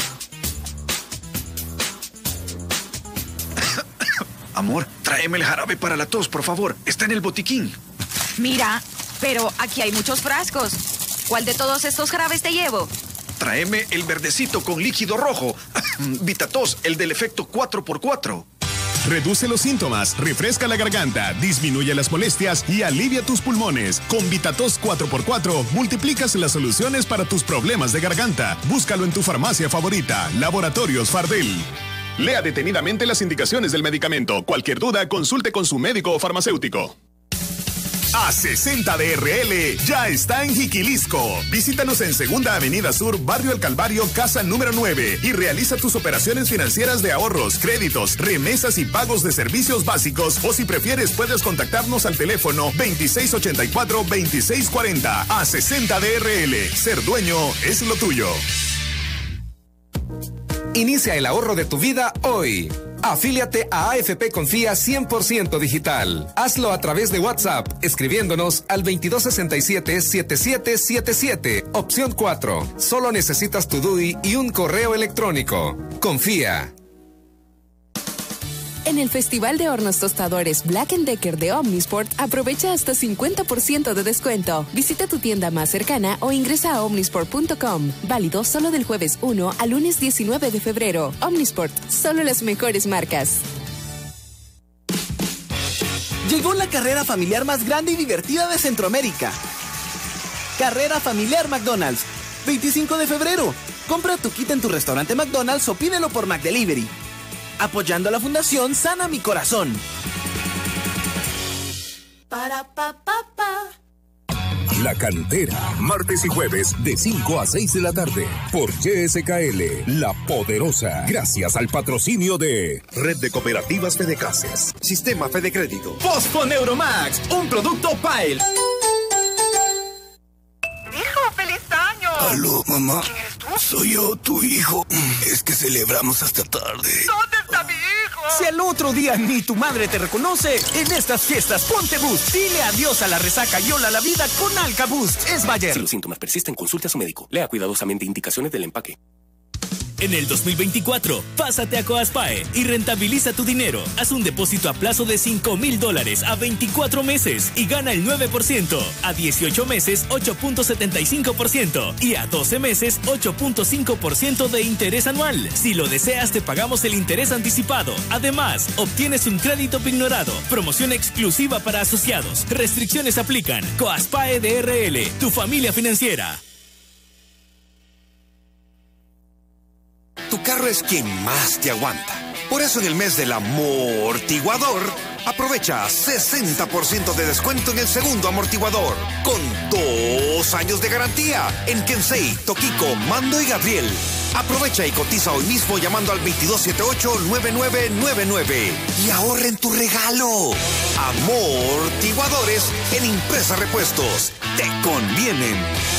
Speaker 12: Amor, tráeme el jarabe para la tos, por favor. Está en el botiquín.
Speaker 13: Mira, pero aquí hay muchos frascos. ¿Cuál de todos estos jarabes te llevo?
Speaker 12: Tráeme el verdecito con líquido rojo. Vitatos, el del efecto cuatro por cuatro.
Speaker 14: Reduce los síntomas, refresca la garganta, disminuye las molestias y alivia tus pulmones. Con Vitatos cuatro por cuatro multiplicas las soluciones para tus problemas de garganta. Búscalo en tu farmacia favorita. Laboratorios Fardel. Lea detenidamente las indicaciones del medicamento. Cualquier duda, consulte con su médico o farmacéutico. A sesenta de R L ya está en Jiquilisco. Visítanos en Segunda Avenida Sur, Barrio El Calvario, casa número nueve y realiza tus operaciones financieras de ahorros, créditos, remesas y pagos de servicios básicos, o si prefieres puedes contactarnos al teléfono veintiséis ochenta y cuatro, veintiséis cuarenta. A sesenta de R L. Ser dueño es lo tuyo.
Speaker 15: Inicia el ahorro de tu vida hoy. Afíliate a A F P Confía cien por ciento digital. Hazlo a través de WhatsApp, escribiéndonos al veintidós sesenta y siete, setenta y siete setenta y siete, opción cuatro. Solo necesitas tu D U I y un correo electrónico. Confía.
Speaker 16: En el Festival de Hornos Tostadores Black and Decker de Omnisport, aprovecha hasta cincuenta por ciento de descuento. Visita tu tienda más cercana o ingresa a omnisport punto com. Válido solo del jueves uno al lunes diecinueve de febrero. Omnisport, solo las mejores marcas.
Speaker 17: Llegó la carrera familiar más grande y divertida de Centroamérica. Carrera Familiar McDonald's. veinticinco de febrero. Compra tu kit en tu restaurante McDonald's o pídelo por McDelivery. Apoyando a la Fundación Sana Mi Corazón.
Speaker 1: Para pa pa pa.
Speaker 2: La Cantera, martes y jueves de cinco a seis de la tarde por G S K L, La Poderosa, gracias al patrocinio de Red de Cooperativas Fedecases, Sistema Fede Crédito.
Speaker 17: Fosfo Neuromax, un producto Pile.
Speaker 1: Hijo, feliz año.
Speaker 18: Aló, mamá.
Speaker 1: ¿Quién eres tú?
Speaker 18: Soy yo, tu hijo. Es que celebramos hasta tarde.
Speaker 1: ¿Dónde está mi hijo?
Speaker 17: Si al otro día ni tu madre te reconoce, en estas fiestas ponte Boost. Dile adiós a la resaca y hola a la vida con Alka Boost. Es Bayer.
Speaker 19: Si los síntomas persisten, consulte a su médico. Lea cuidadosamente indicaciones del empaque.
Speaker 5: En el dos mil veinticuatro, pásate a Coaspae y rentabiliza tu dinero. Haz un depósito a plazo de cinco mil dólares a veinticuatro meses y gana el nueve por ciento. A dieciocho meses, ocho punto setenta y cinco por ciento. Y a doce meses, ocho punto cinco por ciento de interés anual. Si lo deseas, te pagamos el interés anticipado. Además, obtienes un crédito pignorado. Promoción exclusiva para asociados. Restricciones aplican. Coaspae D R L, tu familia financiera.
Speaker 20: Tu carro es quien más te aguanta. Por eso en el mes del amortiguador, aprovecha sesenta por ciento de descuento en el segundo amortiguador, con dos años de garantía en Kensei, Toquico, Mando y Gabriel. Aprovecha y cotiza hoy mismo llamando al veintidós setenta y ocho, noventa y nueve noventa y nueve y ahorra en tu regalo. Amortiguadores en Impresa Repuestos. Te convienen.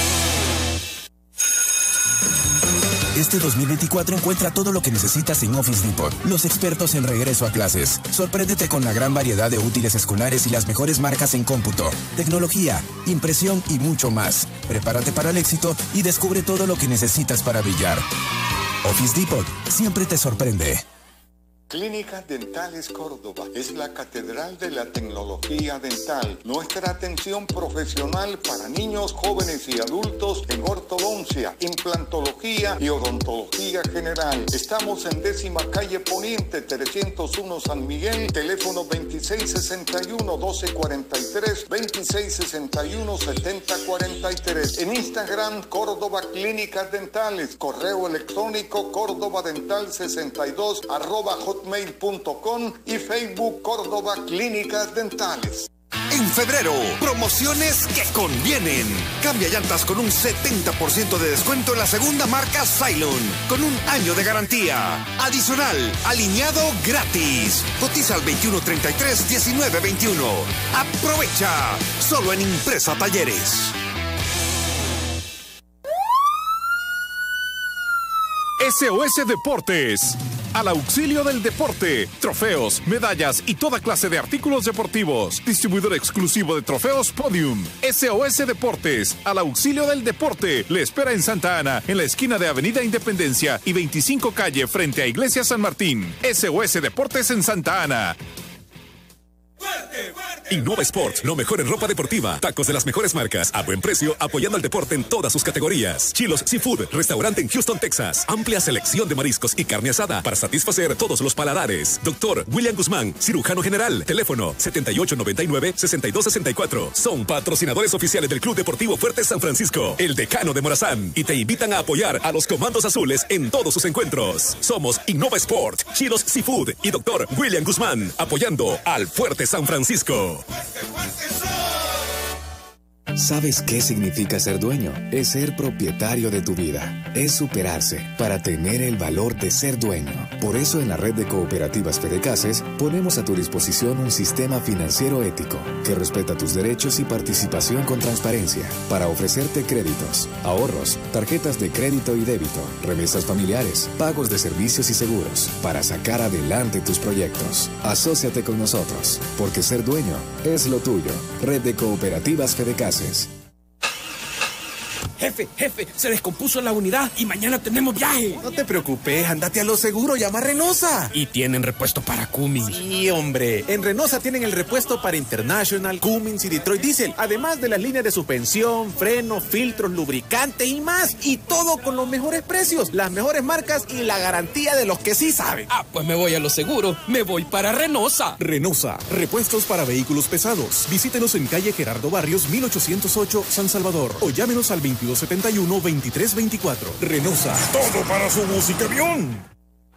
Speaker 21: Este dos mil veinticuatro encuentra todo lo que necesitas en Office Depot. Los expertos en regreso a clases. Sorpréndete con la gran variedad de útiles escolares y las mejores marcas en cómputo, tecnología, impresión y mucho más. Prepárate para el éxito y descubre todo lo que necesitas para brillar. Office Depot siempre te sorprende.
Speaker 22: Clínicas Dentales Córdoba es la catedral de la tecnología dental. Nuestra atención profesional para niños, jóvenes y adultos en ortodoncia, implantología y odontología general. Estamos en décima calle Poniente, trescientos uno San Miguel, teléfono veintiséis sesenta y uno, doce cuarenta y tres, veintiséis sesenta y uno, setenta cuarenta y tres. En Instagram, Córdoba Clínicas Dentales, correo electrónico córdobadental sesenta y dos arroba hotmail punto com y Facebook Córdoba Clínicas Dentales.
Speaker 20: En febrero, promociones que convienen. Cambia llantas con un setenta por ciento de descuento en la segunda marca Cylon, con un año de garantía. Adicional, alineado gratis. Cotiza al veintiuno treinta y tres, diecinueve veintiuno. Aprovecha, solo en Impresa Talleres.
Speaker 2: S O S Deportes. Al auxilio del deporte, trofeos, medallas y toda clase de artículos deportivos. Distribuidor exclusivo de trofeos Podium. S O S Deportes, al auxilio del deporte. Le espera en Santa Ana, en la esquina de Avenida Independencia y veinticinco calle frente a Iglesia San Martín. S O S Deportes en Santa Ana.
Speaker 3: Innova Sports, lo mejor en ropa deportiva. Tacos de las mejores marcas, a buen precio, apoyando al deporte en todas sus categorías. Chilos Seafood, restaurante en Houston, Texas. Amplia selección de mariscos y carne asada para satisfacer todos los paladares. Doctor William Guzmán, cirujano general. Teléfono setenta y ocho noventa y nueve, sesenta y dos sesenta y cuatro. Son patrocinadores oficiales del Club Deportivo Fuerte San Francisco, el decano de Morazán, y te invitan a apoyar a los Comandos Azules en todos sus encuentros. Somos Innova Sport, Chilos Seafood y Doctor William Guzmán, apoyando al Fuerte San Francisco.
Speaker 23: ¿Sabes qué significa ser dueño? Es ser propietario de tu vida. Es superarse para tener el valor de ser dueño. Por eso en la red de cooperativas Fedecases ponemos a tu disposición un sistema financiero ético que respeta tus derechos y participación con transparencia para ofrecerte créditos, ahorros, tarjetas de crédito y débito, remesas familiares, pagos de servicios y seguros para sacar adelante tus proyectos. Asóciate con nosotros, porque ser dueño es lo tuyo. Red de cooperativas Fedecases.
Speaker 4: Jefe, jefe, se descompuso la unidad y mañana tenemos viaje.
Speaker 10: No te preocupes, andate a lo seguro, llama a Renosa.
Speaker 4: Y tienen repuesto para Cummins.
Speaker 10: Sí, hombre. En Renosa tienen el repuesto para International, Cummins y Detroit Diesel. Además de las líneas de suspensión, frenos, filtros, lubricantes y más. Y todo con los mejores precios, las mejores marcas y la garantía de los que sí saben.
Speaker 4: Ah, pues me voy a lo seguro. Me voy para Renosa.
Speaker 11: Renosa, repuestos para vehículos pesados. Visítenos en calle Gerardo Barrios, mil ochocientos ocho, San Salvador. O llámenos al veintidós setenta y uno, veintitrés veinticuatro. Renosa, todo para su música avión.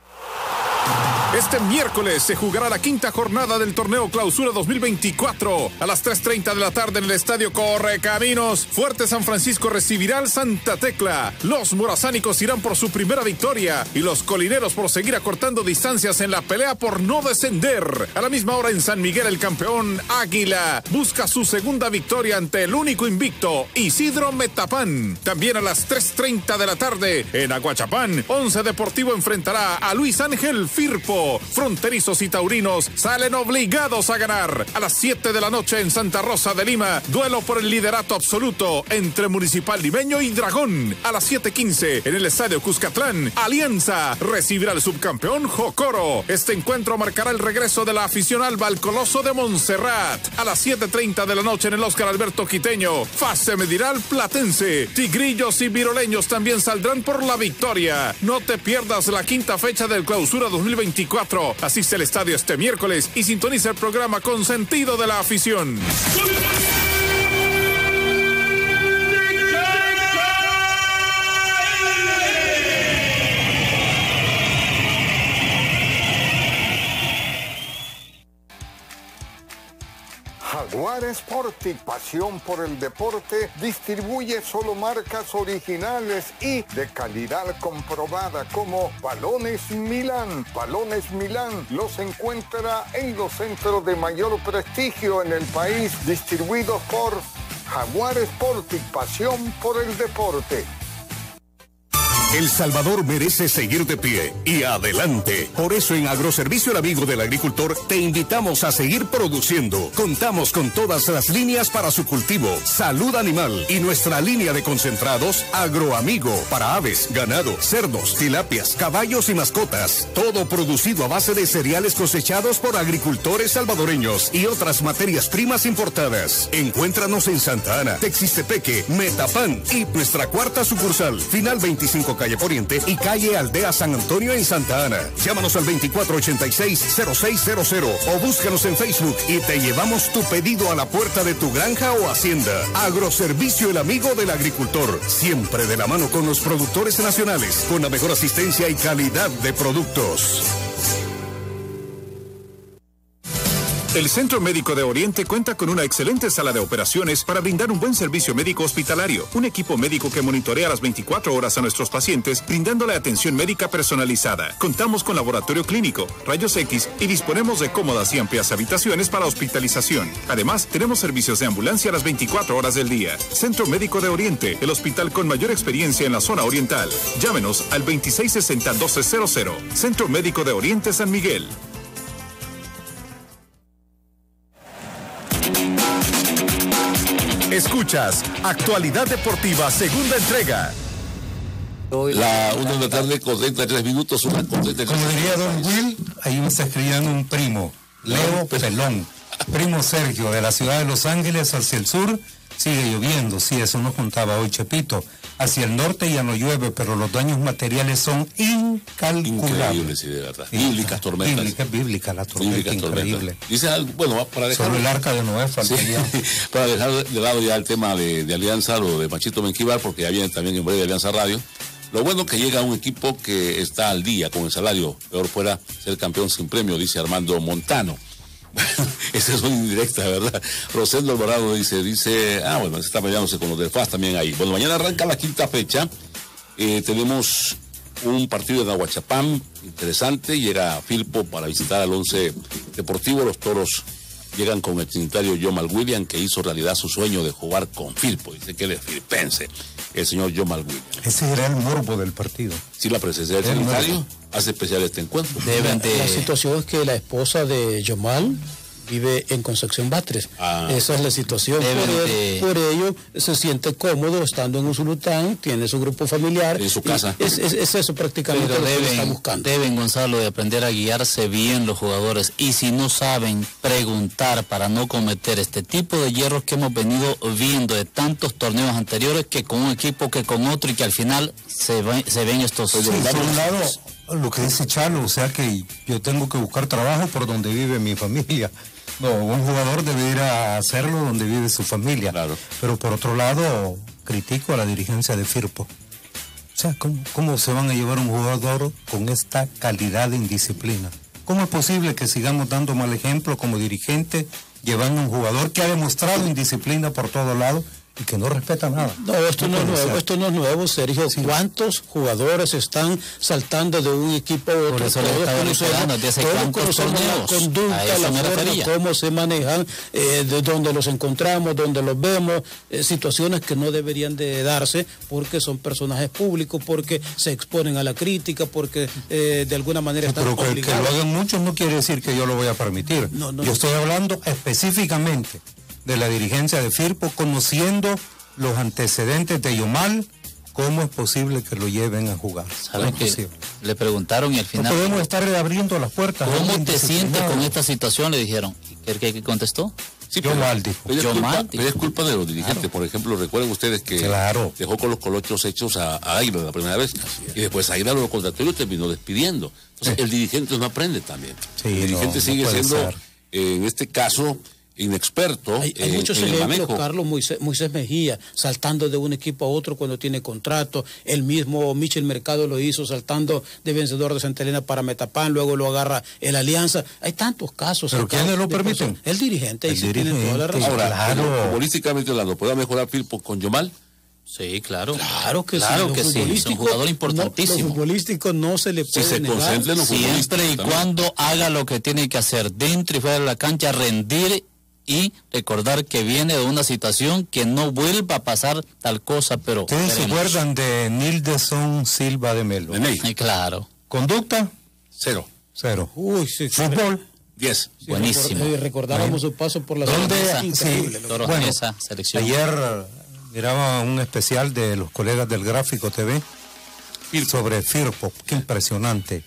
Speaker 2: Este miércoles se jugará la quinta jornada del torneo Clausura dos mil veinticuatro. A las tres treinta de la tarde en el estadio Correcaminos, Fuerte San Francisco recibirá al Santa Tecla. Los morazánicos irán por su primera victoria y los colineros por seguir acortando distancias en la pelea por no descender. A la misma hora en San Miguel, el campeón Águila busca su segunda victoria ante el único invicto Isidro Metapán. También a las tres treinta de la tarde en Aguachapán, Once Deportivo enfrentará a Luis Ángel Firpo. Fronterizos y taurinos salen obligados a ganar. A las siete de la noche en Santa Rosa de Lima, duelo por el liderato absoluto entre Municipal Limeño y Dragón. A las siete quince en el estadio Cuscatlán, Alianza recibirá al subcampeón Jocoro. Este encuentro marcará el regreso de la afición alba al Coloso de Montserrat. A las siete treinta de la noche en el Óscar Alberto Quiteño, F A S se medirá al Platense. Tigrillos y Viroleños también saldrán por la victoria. No te pierdas la quinta fecha del Clausura dos mil veinticuatro. Asiste al estadio este miércoles y sintoniza el programa Consentido de la Afición.
Speaker 22: Jaguar Sporting, pasión por el deporte, distribuye solo marcas originales y de calidad comprobada como Balones Milán. Balones Milán los encuentra en los centros de mayor prestigio en el país, distribuidos por Jaguar Sporting, pasión por el deporte.
Speaker 3: El Salvador merece seguir de pie y adelante. Por eso en Agroservicio El Amigo del Agricultor te invitamos a seguir produciendo. Contamos con todas las líneas para su cultivo, salud animal y nuestra línea de concentrados Agroamigo para aves, ganado, cerdos, tilapias, caballos y mascotas. Todo producido a base de cereales cosechados por agricultores salvadoreños y otras materias primas importadas. Encuéntranos en Santa Ana, Texistepeque, Metapán y nuestra cuarta sucursal, Final veinticinco calle Poniente y calle Aldea San Antonio en Santa Ana. Llámanos al veinticuatro ochenta y seis, cero seis cero cero o búscanos en Facebook y te llevamos tu pedido a la puerta de tu granja o hacienda. Agroservicio El Amigo del Agricultor, siempre de la mano con los productores nacionales, con la mejor asistencia y calidad de productos.
Speaker 2: El Centro Médico de Oriente cuenta con una excelente sala de operaciones para brindar un buen servicio médico hospitalario. Un equipo médico que monitorea las veinticuatro horas a nuestros pacientes, brindándole atención médica personalizada. Contamos con laboratorio clínico, rayos X y disponemos de cómodas y amplias habitaciones para hospitalización. Además, tenemos servicios de ambulancia las veinticuatro horas del día. Centro Médico de Oriente, el hospital con mayor experiencia en la zona oriental. Llámenos al veintiséis sesenta, doce cero cero. Centro Médico de Oriente San Miguel. Escuchas Actualidad Deportiva, segunda entrega.
Speaker 6: La una de la tarde con treinta y tres minutos, una con treinta y tres.
Speaker 8: Como diría Don Will, ahí me está escribiendo un primo, Leo Pelón, primo Sergio, de la ciudad de Los Ángeles hacia el sur. Sigue lloviendo, sí, eso nos contaba hoy Chepito. Hacia el norte ya no llueve, pero los daños materiales son incalculables.
Speaker 6: Increíble, sí, de verdad. Bíblicas tormentas.
Speaker 8: Bíblica, bíblica la tormenta,
Speaker 6: Bíblicas
Speaker 8: increíble.
Speaker 6: tormentas. Dice algo, bueno, para dejar...
Speaker 8: Solo el arca de Noé falta
Speaker 6: sí,
Speaker 8: ya.
Speaker 6: Para dejar de lado ya el tema de, de Alianza, lo de Machito Menquivar, porque ya viene también en breve Alianza Radio. Lo bueno que llega un equipo que está al día con el salario. Peor fuera ser campeón sin premio, dice Armando Montano. Esa es una indirecta, ¿verdad? Rosendo Alvarado dice, dice, ah, bueno, se está peleándose con los del F A S también ahí. Bueno, mañana arranca la quinta fecha. Eh, tenemos un partido de Aguachapán interesante. Llega Filpo para visitar al Once Deportivo. Los Toros llegan con el trinitario Yomal William, que hizo realidad su sueño de jugar con Filpo. Dice que él es filipense, el señor Yomal William.
Speaker 8: Ese era el morbo del partido.
Speaker 6: Sí, la presencia del trinitario hace especial este encuentro.
Speaker 7: Deben de... La situación es que la esposa de Yomal vive en Concepción Batres.
Speaker 9: Ah,
Speaker 7: esa es la situación. Por, de... por ello se siente cómodo estando en Usulután, tiene su grupo familiar.
Speaker 9: En su casa.
Speaker 7: Es, es, es eso prácticamente
Speaker 12: Pero
Speaker 7: lo
Speaker 12: deben,
Speaker 7: que está buscando.
Speaker 12: Deben, Gonzalo, de aprender a guiarse bien los jugadores. Y si no saben, preguntar para no cometer este tipo de hierros que hemos venido viendo de tantos torneos anteriores, que con un equipo, que con otro, y que al final se, ve, se ven estos...
Speaker 8: Sí, por un lado, lo que dice Chalo, o sea que yo tengo que buscar trabajo por donde vive mi familia. No, un jugador debe ir a hacerlo donde vive su familia.
Speaker 9: Claro.
Speaker 8: Pero por otro lado, critico a la dirigencia de Firpo. O sea, ¿cómo, cómo se van a llevar un jugador con esta calidad de indisciplina? ¿Cómo es posible que sigamos dando mal ejemplo como dirigente, llevando un jugador que ha demostrado indisciplina por todos lados y que no respeta nada?
Speaker 7: No, esto no, no es nuevo, esto no es nuevo, Sergio. Sí. ¿Cuántos jugadores están saltando de un equipo a otro?
Speaker 12: Por eso le estaba esperando, ¿desde cuántos torneos?
Speaker 7: La conducta, la forma, cómo se manejan, eh, de dónde los encontramos, dónde los vemos, eh, situaciones que no deberían de darse porque son personajes públicos, porque se exponen a la crítica, porque eh, de alguna manera están
Speaker 8: Pero que,
Speaker 7: obligados.
Speaker 8: que lo hagan muchos no quiere decir que yo lo voy a permitir.
Speaker 7: No, no,
Speaker 8: yo
Speaker 7: no.
Speaker 8: estoy hablando específicamente de la dirigencia de Firpo, conociendo los antecedentes de Yomal. ¿Cómo es posible que lo lleven a jugar?
Speaker 12: ¿Saben que le preguntaron y al final...
Speaker 8: No podemos estar abriendo las puertas.
Speaker 12: ¿Cómo te sientes con esta situación? Le dijeron. ¿Qué, qué, qué contestó?
Speaker 9: Sí,
Speaker 8: yo
Speaker 9: pero,
Speaker 8: mal, dijo.
Speaker 9: Pero es,
Speaker 12: yo
Speaker 9: culpa,
Speaker 12: mal,
Speaker 9: pero es culpa de los dirigentes. Claro. Por ejemplo, recuerden ustedes que
Speaker 8: claro.
Speaker 9: dejó con los colochos hechos a, a Águila la primera vez. Y después Águila lo contrató y lo terminó despidiendo. Entonces sí. El dirigente no aprende también. Sí, el dirigente no, sigue no siendo, eh, en este caso... inexperto.
Speaker 7: Hay, hay
Speaker 9: en,
Speaker 7: muchos
Speaker 9: en
Speaker 7: ejemplos, Carlos. Moisés, Moisés Mejía saltando de un equipo a otro cuando tiene contrato, el mismo Michel Mercado lo hizo saltando de vencedor de Santa Elena para Metapán, luego lo agarra el Alianza. Hay tantos casos.
Speaker 8: ¿Pero quiénes lo permiten?
Speaker 7: El dirigente,
Speaker 8: el
Speaker 7: y
Speaker 8: dirigente.
Speaker 7: Tiene toda la razón.
Speaker 9: Ahora, claro. Futbolísticamente hablando, ¿puede mejorar Firpo con Yomal?
Speaker 12: Sí, claro.
Speaker 7: Claro que
Speaker 12: claro
Speaker 7: sí.
Speaker 12: Que sí. Es un jugador importantísimo.
Speaker 7: No, los futbolísticos no se le puede
Speaker 9: si se
Speaker 7: negar.
Speaker 9: concentra en los
Speaker 12: siempre y
Speaker 9: también.
Speaker 12: Cuando haga lo que tiene que hacer dentro y fuera de la cancha, rendir y recordar que viene de una situación que no vuelva a pasar tal cosa, pero...
Speaker 8: ¿Ustedes se acuerdan de Nildeson Silva de Melo?
Speaker 12: Sí, claro.
Speaker 8: ¿Conducta?
Speaker 9: Cero.
Speaker 8: Cero.
Speaker 7: Uy, sí.
Speaker 8: ¿Fútbol?
Speaker 9: Diez.
Speaker 7: Sí,
Speaker 12: buenísimo.
Speaker 7: Record, recordábamos bueno. su paso por la
Speaker 8: ¿Dónde?
Speaker 7: Increíble.
Speaker 8: Sí,
Speaker 12: bueno,
Speaker 8: bueno,
Speaker 12: esa selección.
Speaker 8: Ayer miraba un especial de los colegas del Gráfico T V sobre Firpo. Qué impresionante.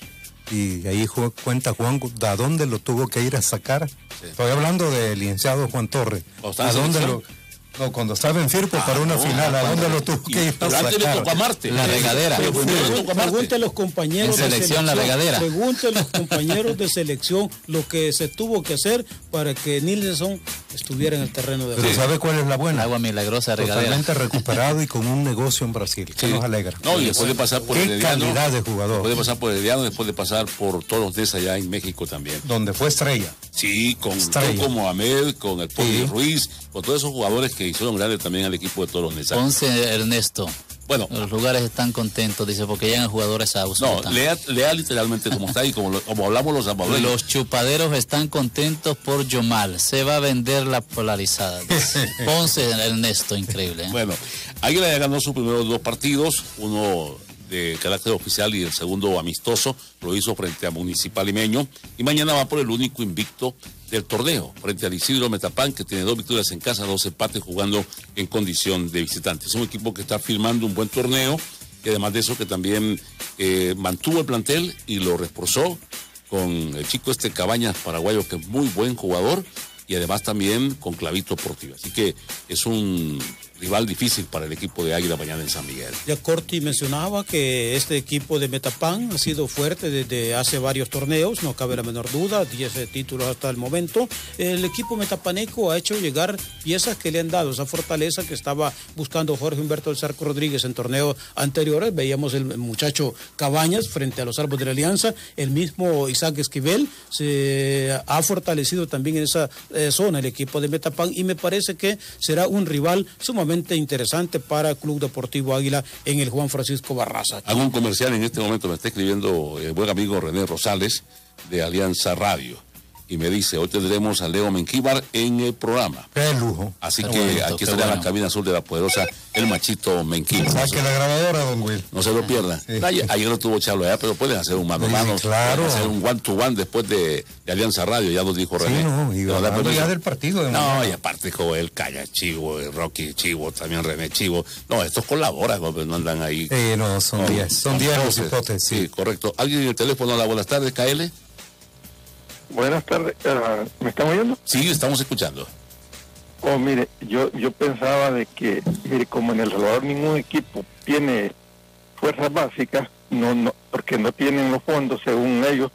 Speaker 8: Y ahí cuenta Juan a dónde lo tuvo que ir a sacar. Sí. Estoy hablando del licenciado Juan Torres. ¿A dónde lo, no, cuando estaba en Firpo ah, para una no, final, ¿a dónde lo tuvo que ir a sacar?
Speaker 9: Antes le tocó a Marte.
Speaker 12: La regadera.
Speaker 7: Pregúntale a los compañeros
Speaker 12: en selección,
Speaker 7: de selección,
Speaker 12: la regadera.
Speaker 7: Pregúntale a los compañeros de selección lo que se tuvo que hacer para que Nilsson estuviera en el terreno de
Speaker 8: juego. Pero ¿sabe cuál es la buena?
Speaker 12: Agua milagrosa, regadera.
Speaker 8: Totalmente recuperado y con un negocio en Brasil. Que sí. Nos alegra.
Speaker 9: No, y después de pasar por
Speaker 8: ¿Qué
Speaker 9: el Herediano.
Speaker 8: calidad de jugador?
Speaker 9: Después de pasar por el Herediano, después de pasar por todos los de allá en México también.
Speaker 8: Donde fue estrella.
Speaker 9: Sí, con Toco Mohamed, con el Poli sí. Ruiz, con todos esos jugadores que hicieron grande también al equipo de todos los Nesa.
Speaker 12: Ponce Ernesto.
Speaker 9: Bueno,
Speaker 12: los lugares están contentos, dice, porque llegan jugadores a Usulután.
Speaker 9: No, lea, lea literalmente como está y como, lo, como hablamos los salvadoreños.
Speaker 12: Los chupaderos están contentos por Yomal. Se va a vender la polarizada. Ponce Ernesto, increíble. ¿eh?
Speaker 9: Bueno, Águila ya ganó sus primeros dos partidos, uno de carácter oficial y el segundo amistoso, lo hizo frente a Municipal Limeño, y mañana va por el único invicto del torneo, frente al Isidro Metapán, que tiene dos victorias en casa, dos empates jugando en condición de visitante. Es un equipo que está firmando un buen torneo, y además de eso que también eh, mantuvo el plantel y lo reforzó con el chico este Cabañas paraguayo, que es muy buen jugador, y además también con Clavito Portillo. Así que es un rival difícil para el equipo de Águila mañana en San Miguel.
Speaker 7: Ya Corti mencionaba que este equipo de Metapán ha sido fuerte desde hace varios torneos, no cabe la menor duda, diez títulos hasta el momento. El equipo metapaneco ha hecho llegar piezas que le han dado esa fortaleza que estaba buscando Jorge Humberto del Zarco Rodríguez en torneos anteriores. Veíamos el muchacho Cabañas frente a los Árboles de la Alianza, el mismo Isaac Esquivel se ha fortalecido también en esa eh, zona el equipo de Metapán, y me parece que será un rival sumamente interesante para el Club Deportivo Águila en el Juan Francisco Barraza.
Speaker 9: Hago un comercial en este momento, me está escribiendo el buen amigo René Rosales de Alianza Radio. y me dice, hoy tendremos a Leo Mengíbar en el programa.
Speaker 8: Qué lujo.
Speaker 9: Así
Speaker 8: Qué
Speaker 9: que
Speaker 8: bonito,
Speaker 9: aquí
Speaker 8: qué
Speaker 9: estará
Speaker 8: bueno.
Speaker 9: la cabina azul de la poderosa, el machito Mengíbar.
Speaker 8: Saque la grabadora, don Will.
Speaker 9: No se lo pierdan.
Speaker 8: Sí.
Speaker 9: Ayer, ayer no tuvo charlo allá, pero pueden hacer un mano a
Speaker 8: Sí,
Speaker 9: mano.
Speaker 8: claro.
Speaker 9: Pueden hacer un one to one después de, de Alianza Radio, ya nos dijo René.
Speaker 8: Sí, no, y
Speaker 9: ¿Te va a dar
Speaker 8: hablando
Speaker 9: permiso?
Speaker 8: ya del partido de
Speaker 9: No,
Speaker 8: mañana.
Speaker 9: y aparte Joel Calla Chivo, el Rocky Chivo, también René Chivo. No, estos colaboran, hombre, no andan ahí.
Speaker 8: Sí, no, son diez, son diez los hipotes,
Speaker 9: sí. correcto. ¿Alguien en el teléfono? Hola, buenas tardes, K L.
Speaker 13: Buenas tardes, uh, ¿me están oyendo?
Speaker 9: Sí, estamos escuchando.
Speaker 13: Oh, mire, yo yo pensaba de que, mire, como en El Salvador ningún equipo tiene fuerzas básicas, no no porque no tienen los fondos según ellos,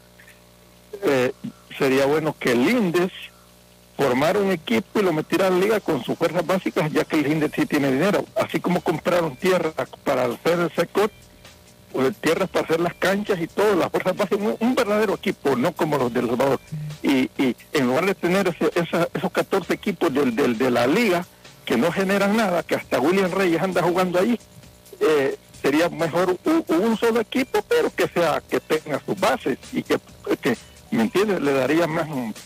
Speaker 13: eh, sería bueno que el INDES formara un equipo y lo metiera a la liga con sus fuerzas básicas, ya que el INDES sí tiene dinero. Así como compraron tierra para hacer el secot, pues, tierras para hacer las canchas y todo, las fuerzas básicas, un, un verdadero equipo, no como los del Salvador. Y, y en lugar de tener ese, esa, esos catorce equipos del, del, de la liga que no generan nada, que hasta William Reyes anda jugando ahí, eh, sería mejor un, un solo equipo, pero que sea que tenga sus bases y que, que ¿me entiendes? Le daría más,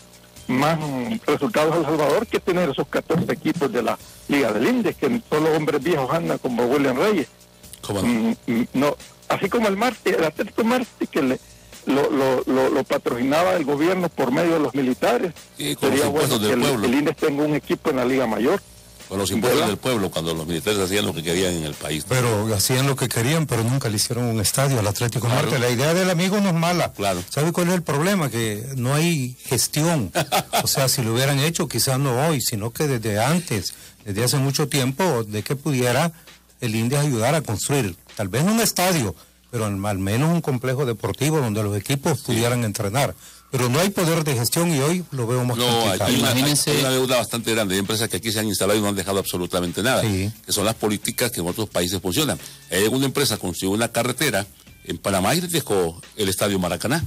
Speaker 13: más resultados al Salvador que tener esos catorce equipos de la liga del INDES, que solo hombres viejos andan como William Reyes.
Speaker 9: ¿Cómo no?
Speaker 13: Mm, no, así como el Marte, el Atlético Marte, que le, lo, lo, lo, lo patrocinaba el gobierno por medio de los militares.
Speaker 9: Sí, con los
Speaker 13: sería bueno
Speaker 9: impuestos
Speaker 13: que
Speaker 9: del
Speaker 13: el,
Speaker 9: pueblo.
Speaker 13: el INDES tenga un equipo en la Liga Mayor.
Speaker 9: Con los impuestos
Speaker 13: ¿Verdad?
Speaker 9: del pueblo, cuando los militares hacían lo que querían en el país.
Speaker 8: Pero hacían lo que querían, pero nunca le hicieron un estadio al Atlético
Speaker 9: Claro.
Speaker 8: Marte. La idea del amigo no es mala.
Speaker 9: Claro.
Speaker 8: ¿Sabe cuál es el problema? Que no hay gestión. O sea, si lo hubieran hecho, quizás no hoy, sino que desde antes, desde hace mucho tiempo, de que pudiera el INDES ayudar a construir, tal vez no un estadio, pero al al menos un complejo deportivo donde los equipos pudieran entrenar. Pero no hay poder de gestión y hoy lo veo más
Speaker 9: No,
Speaker 8: complicado.
Speaker 9: hay una, hay una deuda bastante grande de empresas que aquí se han instalado y no han dejado absolutamente nada,
Speaker 8: Sí.
Speaker 9: que son las políticas que en otros países funcionan. Hay una empresa construyó una carretera en Panamá y les dejó el Estadio Maracaná.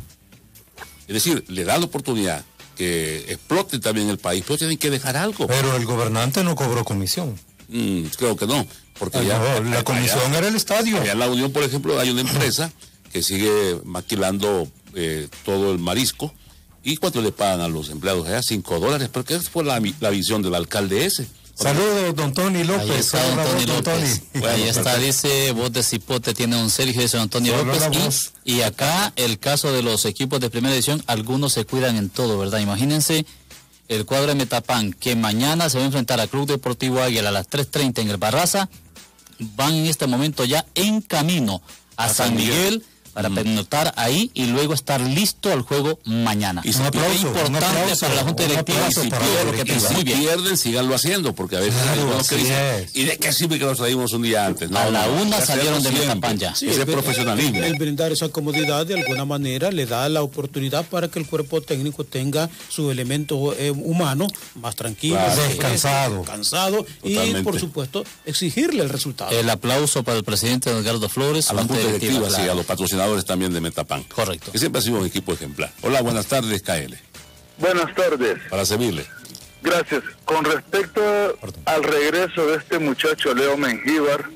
Speaker 9: Es decir, le da la oportunidad que explote también el país, pero tienen que dejar algo.
Speaker 8: Pero el gobernante no cobró comisión.
Speaker 9: Mm, creo que no, porque
Speaker 8: Ah,
Speaker 9: ya,
Speaker 8: no, la comisión era el estadio.
Speaker 9: Allá en la Unión, por ejemplo, hay una empresa que sigue maquilando eh, todo el marisco. ¿Y cuánto le pagan a los empleados allá? Cinco dólares. Porque esa fue la, la visión del alcalde ese.
Speaker 8: Saludos, don Tony López.
Speaker 12: Ahí está don
Speaker 8: Hola,
Speaker 12: Tony
Speaker 8: don
Speaker 12: López.
Speaker 8: Tony.
Speaker 12: Ahí está, dice, voz de cipote tiene don Sergio, dice don Antonio
Speaker 8: Solo
Speaker 12: López.
Speaker 8: la voz.
Speaker 12: Y, y acá el caso de los equipos de primera edición, algunos se cuidan en todo, ¿verdad? Imagínense el cuadro de Metapán, que mañana se va a enfrentar a Club Deportivo Águila a las tres treinta en el Barraza. Van en este momento ya en camino a,
Speaker 9: A
Speaker 12: San
Speaker 9: San
Speaker 12: Miguel,
Speaker 9: Miguel.
Speaker 12: para pernoctar ahí y luego estar listo al juego mañana.
Speaker 9: Y
Speaker 12: Es
Speaker 9: un aplauso,
Speaker 12: importante
Speaker 9: un aplauso,
Speaker 12: para la Junta
Speaker 9: un
Speaker 12: Directiva
Speaker 9: aplauso
Speaker 12: y
Speaker 9: para
Speaker 12: todo
Speaker 9: la
Speaker 12: lo que
Speaker 9: directiva.
Speaker 12: piensa. Muy
Speaker 9: Si
Speaker 12: bien.
Speaker 9: pierden, síganlo haciendo, porque a veces
Speaker 8: Claro,
Speaker 9: hay algunos que
Speaker 8: así
Speaker 9: dicen,
Speaker 8: es.
Speaker 9: ¿y de qué sirve que lo traímos un día antes? No,
Speaker 12: A la
Speaker 9: no,
Speaker 12: una
Speaker 9: hay que
Speaker 12: salieron
Speaker 9: hacerlo
Speaker 12: de
Speaker 9: siempre.
Speaker 12: Metapán ya.
Speaker 7: Sí,
Speaker 9: Ese
Speaker 7: el-
Speaker 9: profesionalismo.
Speaker 7: El, el brindar esa comodidad de alguna manera le da la oportunidad para que el cuerpo técnico tenga su elemento eh, humano más tranquilo,
Speaker 9: Claro.
Speaker 7: más
Speaker 8: Descansado.
Speaker 7: descansado y
Speaker 9: Totalmente.
Speaker 7: por supuesto exigirle el resultado.
Speaker 12: El aplauso para el presidente don Edgardo Flores.
Speaker 9: A la Junta Directiva, sí,
Speaker 12: claro.
Speaker 9: a los patrocinadores también de Metapán.
Speaker 12: Correcto.
Speaker 9: Que siempre ha sido un equipo ejemplar. Hola, buenas tardes, K L.
Speaker 13: Buenas tardes.
Speaker 9: Para servirle.
Speaker 13: Gracias. Con respecto al regreso de este muchacho Leo Mengíbar,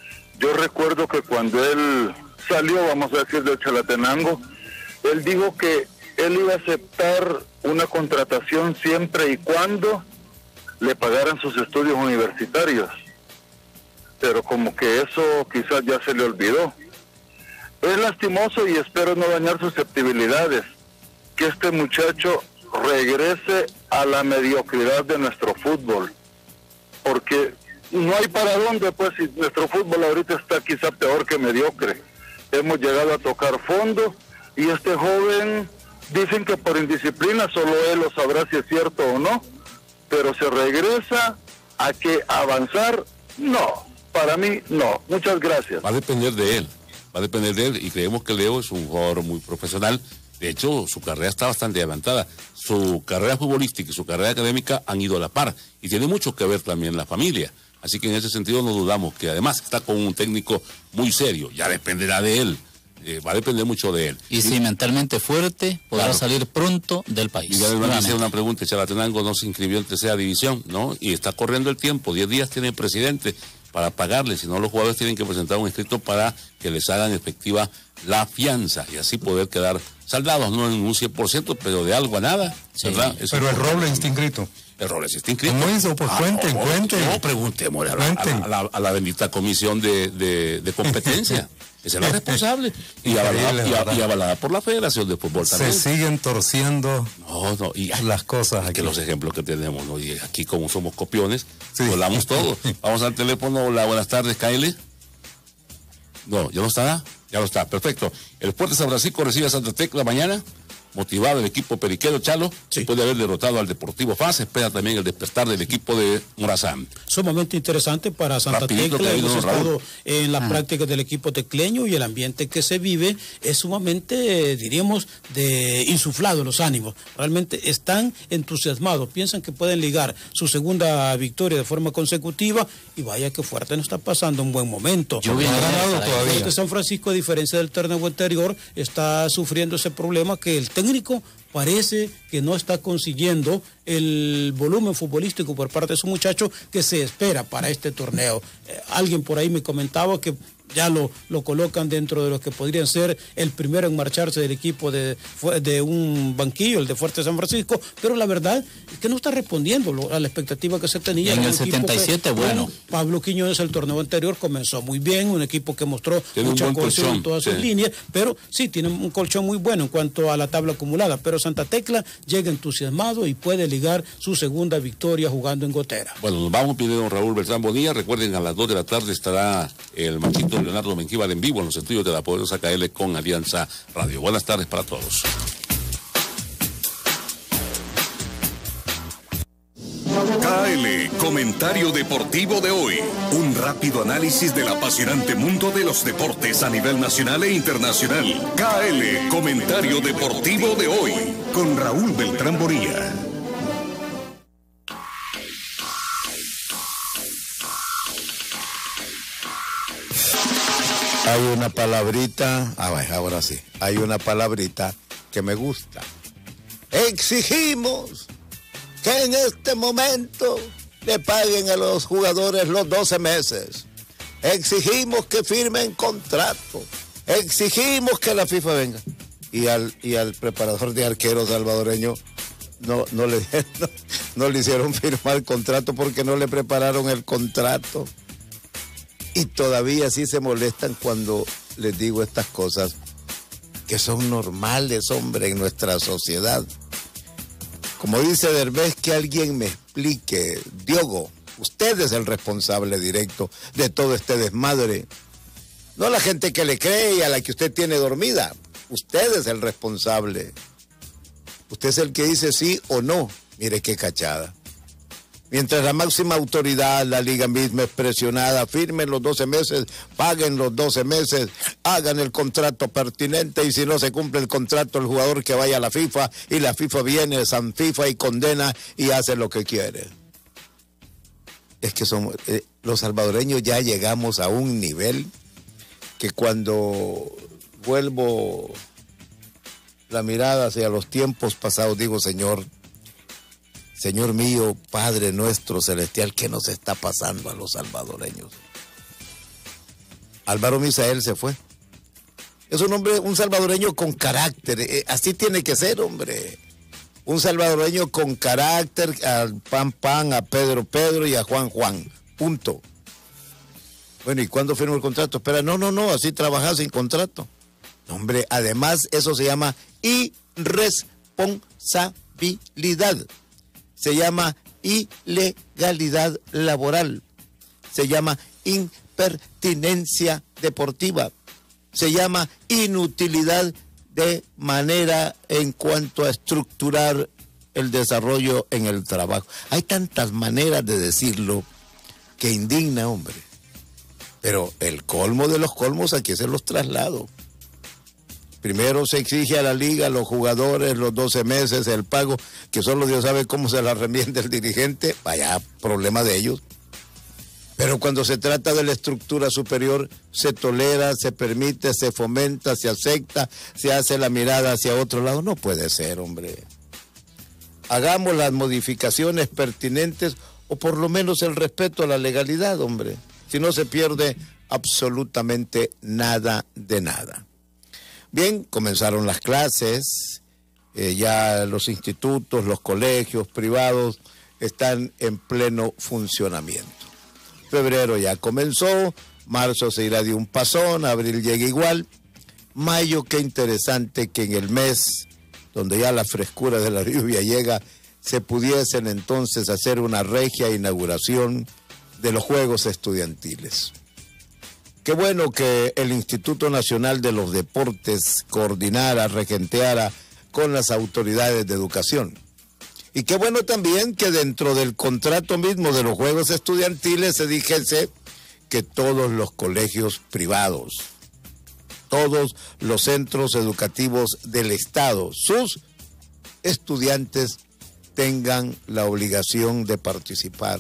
Speaker 13: yo recuerdo que cuando él salió, vamos a decir, de Chalatenango, él dijo que él iba a aceptar una contratación siempre y cuando le pagaran sus estudios universitarios. Pero como que eso quizás ya se le olvidó. Es lastimoso y espero no dañar susceptibilidades que este muchacho regrese a la mediocridad de nuestro fútbol, porque no hay para dónde, pues, si nuestro fútbol ahorita está quizá peor que mediocre. Hemos llegado a tocar fondo y este joven, dicen que por indisciplina solo él lo sabrá si es cierto o no, pero se regresa a que avanzar, no, para mí no. Muchas gracias.
Speaker 9: Va a depender de él. Va a depender de él y creemos que Leo es un jugador muy profesional. De hecho, su carrera está bastante adelantada. Su carrera futbolística y su carrera académica han ido a la par y tiene mucho que ver también la familia. Así que en ese sentido no dudamos que además está con un técnico muy serio. Ya dependerá de él. Eh, va a depender mucho de él.
Speaker 12: Y si mentalmente fuerte, podrá
Speaker 9: Claro.
Speaker 12: salir pronto del país.
Speaker 9: Miguel Hernández
Speaker 12: Nuevamente.
Speaker 9: hace una pregunta. Chalatenango no se inscribió en tercera división, ¿no? Y está corriendo el tiempo. Diez días tiene el presidente. para pagarle, sino los jugadores tienen que presentar un escrito para que les hagan efectiva la fianza y así poder quedar saldados, no en un cien por ciento, pero de algo a nada,
Speaker 8: sí.
Speaker 9: ¿verdad?
Speaker 8: Eso pero el Robles está inscrito.
Speaker 9: El Robles está inscrito.
Speaker 8: ¿Cómo hizo? Pues ah, cuenten,
Speaker 9: no,
Speaker 8: cuenten.
Speaker 9: No, preguntemos a la, a, la, a, la, a la bendita comisión de, de, de competencia. Esa es la responsable. Y avalada, y, y avalada por la Federación de Fútbol también.
Speaker 8: Se siguen torciendo
Speaker 9: no, no, y,
Speaker 8: las cosas aquí.
Speaker 9: Que los ejemplos que tenemos, ¿no? Y aquí como somos copiones, sí. Volamos todo. Vamos al teléfono. Hola, buenas tardes, Kyle. No, ¿ya no está? Ya no está, perfecto. El Fuerte San Francisco recibe a Santa Tecla mañana. Motivado el equipo periquero, Chalo, sí. Puede haber derrotado al Deportivo Faz, espera también el despertar del equipo de Morazán.
Speaker 7: Sumamente interesante para Santa Rapidito, Tecla, hemos estado en las ah. prácticas del equipo tecleño y el ambiente que se vive es sumamente, diríamos, de insuflado los ánimos. Realmente están entusiasmados, piensan que pueden ligar su segunda victoria de forma consecutiva y vaya que Fuerte no está pasando un buen momento.
Speaker 8: Yo bien ganado todavía.
Speaker 7: Fuerte San Francisco, a diferencia del torneo anterior, está sufriendo ese problema que el técnico parece que no está consiguiendo el volumen futbolístico por parte de su muchacho que se espera para este torneo. Eh, alguien por ahí me comentaba que ya lo, lo colocan dentro de los que podrían ser el primero en marcharse del equipo de, de un banquillo, el de Fuerte San Francisco, pero la verdad es que no está respondiendo a la expectativa que se tenía.
Speaker 12: En el setenta y siete, que, bueno. bueno.
Speaker 7: Pablo Quiñones, el torneo anterior, comenzó muy bien, un equipo que mostró tiene mucha cohesión en todas sí. sus líneas, pero sí, tiene un colchón muy bueno en cuanto a la tabla acumulada, pero Santa Tecla llega entusiasmado y puede ligar su segunda victoria jugando en Gotera.
Speaker 9: Bueno, nos vamos pidiendo Raúl Beltrán Bonilla, recuerden a las dos de la tarde estará el machito Leonardo Mengíbar en vivo en los estudios de la poderosa K L con Alianza Radio. Buenas tardes para todos.
Speaker 3: K L, comentario deportivo de hoy. Un rápido análisis del apasionante mundo de los deportes a nivel nacional e internacional. K L, comentario deportivo de hoy. Con Raúl Beltrán Bonilla.
Speaker 14: Hay una palabrita, ah, ahora sí, hay una palabrita que me gusta. Exigimos que en este momento le paguen a los jugadores los doce meses. Exigimos que firmen contrato. Exigimos que la FIFA venga. Y al, y al preparador de arqueros salvadoreño no, no, le, no, no le hicieron firmar contrato porque no le prepararon el contrato. Y todavía sí se molestan cuando les digo estas cosas que son normales, hombre, en nuestra sociedad. Como dice Derbez, que alguien me explique. Diogo, usted es el responsable directo de todo este desmadre. No la gente que le cree y a la que usted tiene dormida. Usted es el responsable. Usted es el que dice sí o no. Mire qué cachada. Mientras la máxima autoridad, la liga misma es presionada, firmen los doce meses, paguen los doce meses, hagan el contrato pertinente y si no se cumple el contrato, el jugador que vaya a la FIFA y la FIFA viene, San FIFA y condena y hace lo que quiere. Es que somos, eh, los salvadoreños ya llegamos a un nivel que cuando vuelvo la mirada hacia los tiempos pasados, digo, Señor, Señor mío, Padre nuestro celestial, ¿qué nos está pasando a los salvadoreños? Álvaro Misael se fue. Es un hombre, un salvadoreño con carácter. Eh, así tiene que ser, hombre. Un salvadoreño con carácter, al Pan Pan, a Pedro Pedro y a Juan Juan. Punto. Bueno, ¿y cuándo firmo el contrato? Espera, no, no, no, así trabajar sin contrato. Hombre, además eso se llama irresponsabilidad. Se llama ilegalidad laboral, se llama impertinencia deportiva, se llama inutilidad de manera en cuanto a estructurar el desarrollo en el trabajo. Hay tantas maneras de decirlo que indigna, hombre. Pero el colmo de los colmos, aquí se los traslado. Primero se exige a la liga, a los jugadores, los doce meses, el pago, que solo Dios sabe cómo se la remiende el dirigente, vaya problema de ellos. Pero cuando se trata de la estructura superior, se tolera, se permite, se fomenta, se acepta, se hace la mirada hacia otro lado. No puede ser, hombre. Hagamos las modificaciones pertinentes o por lo menos el respeto a la legalidad, hombre. si no se pierde absolutamente nada de nada. Bien, comenzaron las clases, eh, ya los institutos, los colegios privados están en pleno funcionamiento. Febrero ya comenzó, marzo se irá de un pasón, abril llega igual, mayo, qué interesante que en el mes donde ya la frescura de la lluvia llega, se pudiesen entonces hacer una regia inauguración de los Juegos Estudiantiles. Qué bueno que el Instituto Nacional de los Deportes coordinara, regenteara con las autoridades de educación. Y qué bueno también que dentro del contrato mismo de los Juegos Estudiantiles se dijese que todos los colegios privados, todos los centros educativos del Estado, sus estudiantes tengan la obligación de participar.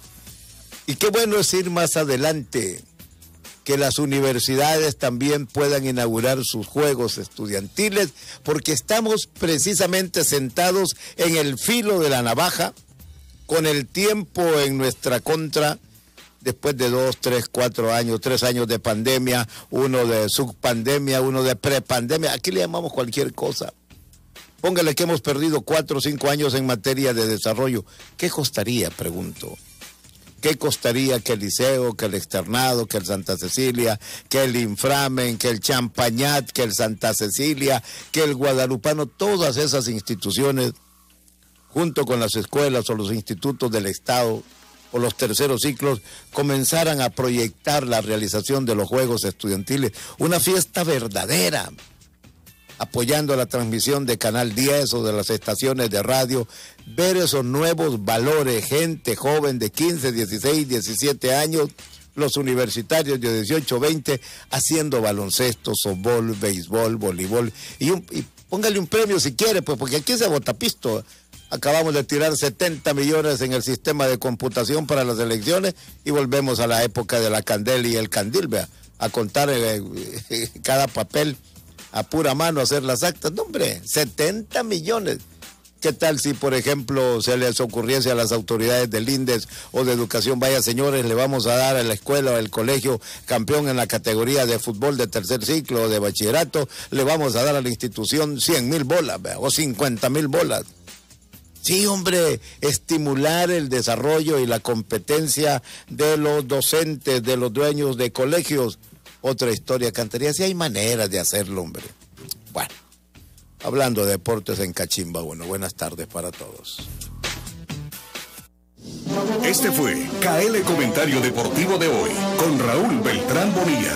Speaker 14: Y qué bueno es ir más adelante, que las universidades también puedan inaugurar sus juegos estudiantiles, porque estamos precisamente sentados en el filo de la navaja, con el tiempo en nuestra contra, después de dos, tres, cuatro años, tres años de pandemia, uno de subpandemia, uno de prepandemia, aquí le llamamos cualquier cosa. Póngale que hemos perdido cuatro o cinco años en materia de desarrollo. ¿Qué costaría, pregunto? ¿Qué costaría que el Liceo, que el Externado, que el Santa Cecilia, que el Inframen, que el Champañat, que el Santa Cecilia, que el Guadalupano, todas esas instituciones, junto con las escuelas o los institutos del Estado o los terceros ciclos, comenzaran a proyectar la realización de los Juegos Estudiantiles? Una fiesta verdadera, apoyando la transmisión de Canal diez o de las estaciones de radio, ver esos nuevos valores, gente joven de quince, dieciséis, diecisiete años, los universitarios de dieciocho, veinte, haciendo baloncesto, softball, béisbol, voleibol, y, un, y póngale un premio si quiere, pues porque aquí se botapisto. Acabamos de tirar setenta millones en el sistema de computación para las elecciones y volvemos a la época de la candela y el candil, vea, a contar eh, cada papel a pura mano, hacer las actas. No, hombre, setenta millones. ¿Qué tal si, por ejemplo, se les ocurriese a las autoridades del INDES o de educación, vaya señores, le vamos a dar a la escuela o al colegio campeón en la categoría de fútbol de tercer ciclo o de bachillerato, le vamos a dar a la institución cien mil bolas, ¿vea? O cincuenta mil bolas? Sí, hombre, estimular el desarrollo y la competencia de los docentes, de los dueños de colegios. Otra historia cantaría, si hay maneras de hacerlo, hombre. Bueno, hablando de deportes en Cachimba, bueno, buenas tardes para todos.
Speaker 15: Este fue K L Comentario Deportivo de hoy, con Raúl Beltrán Bonilla.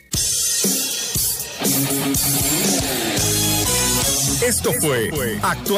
Speaker 2: Esto fue Actual.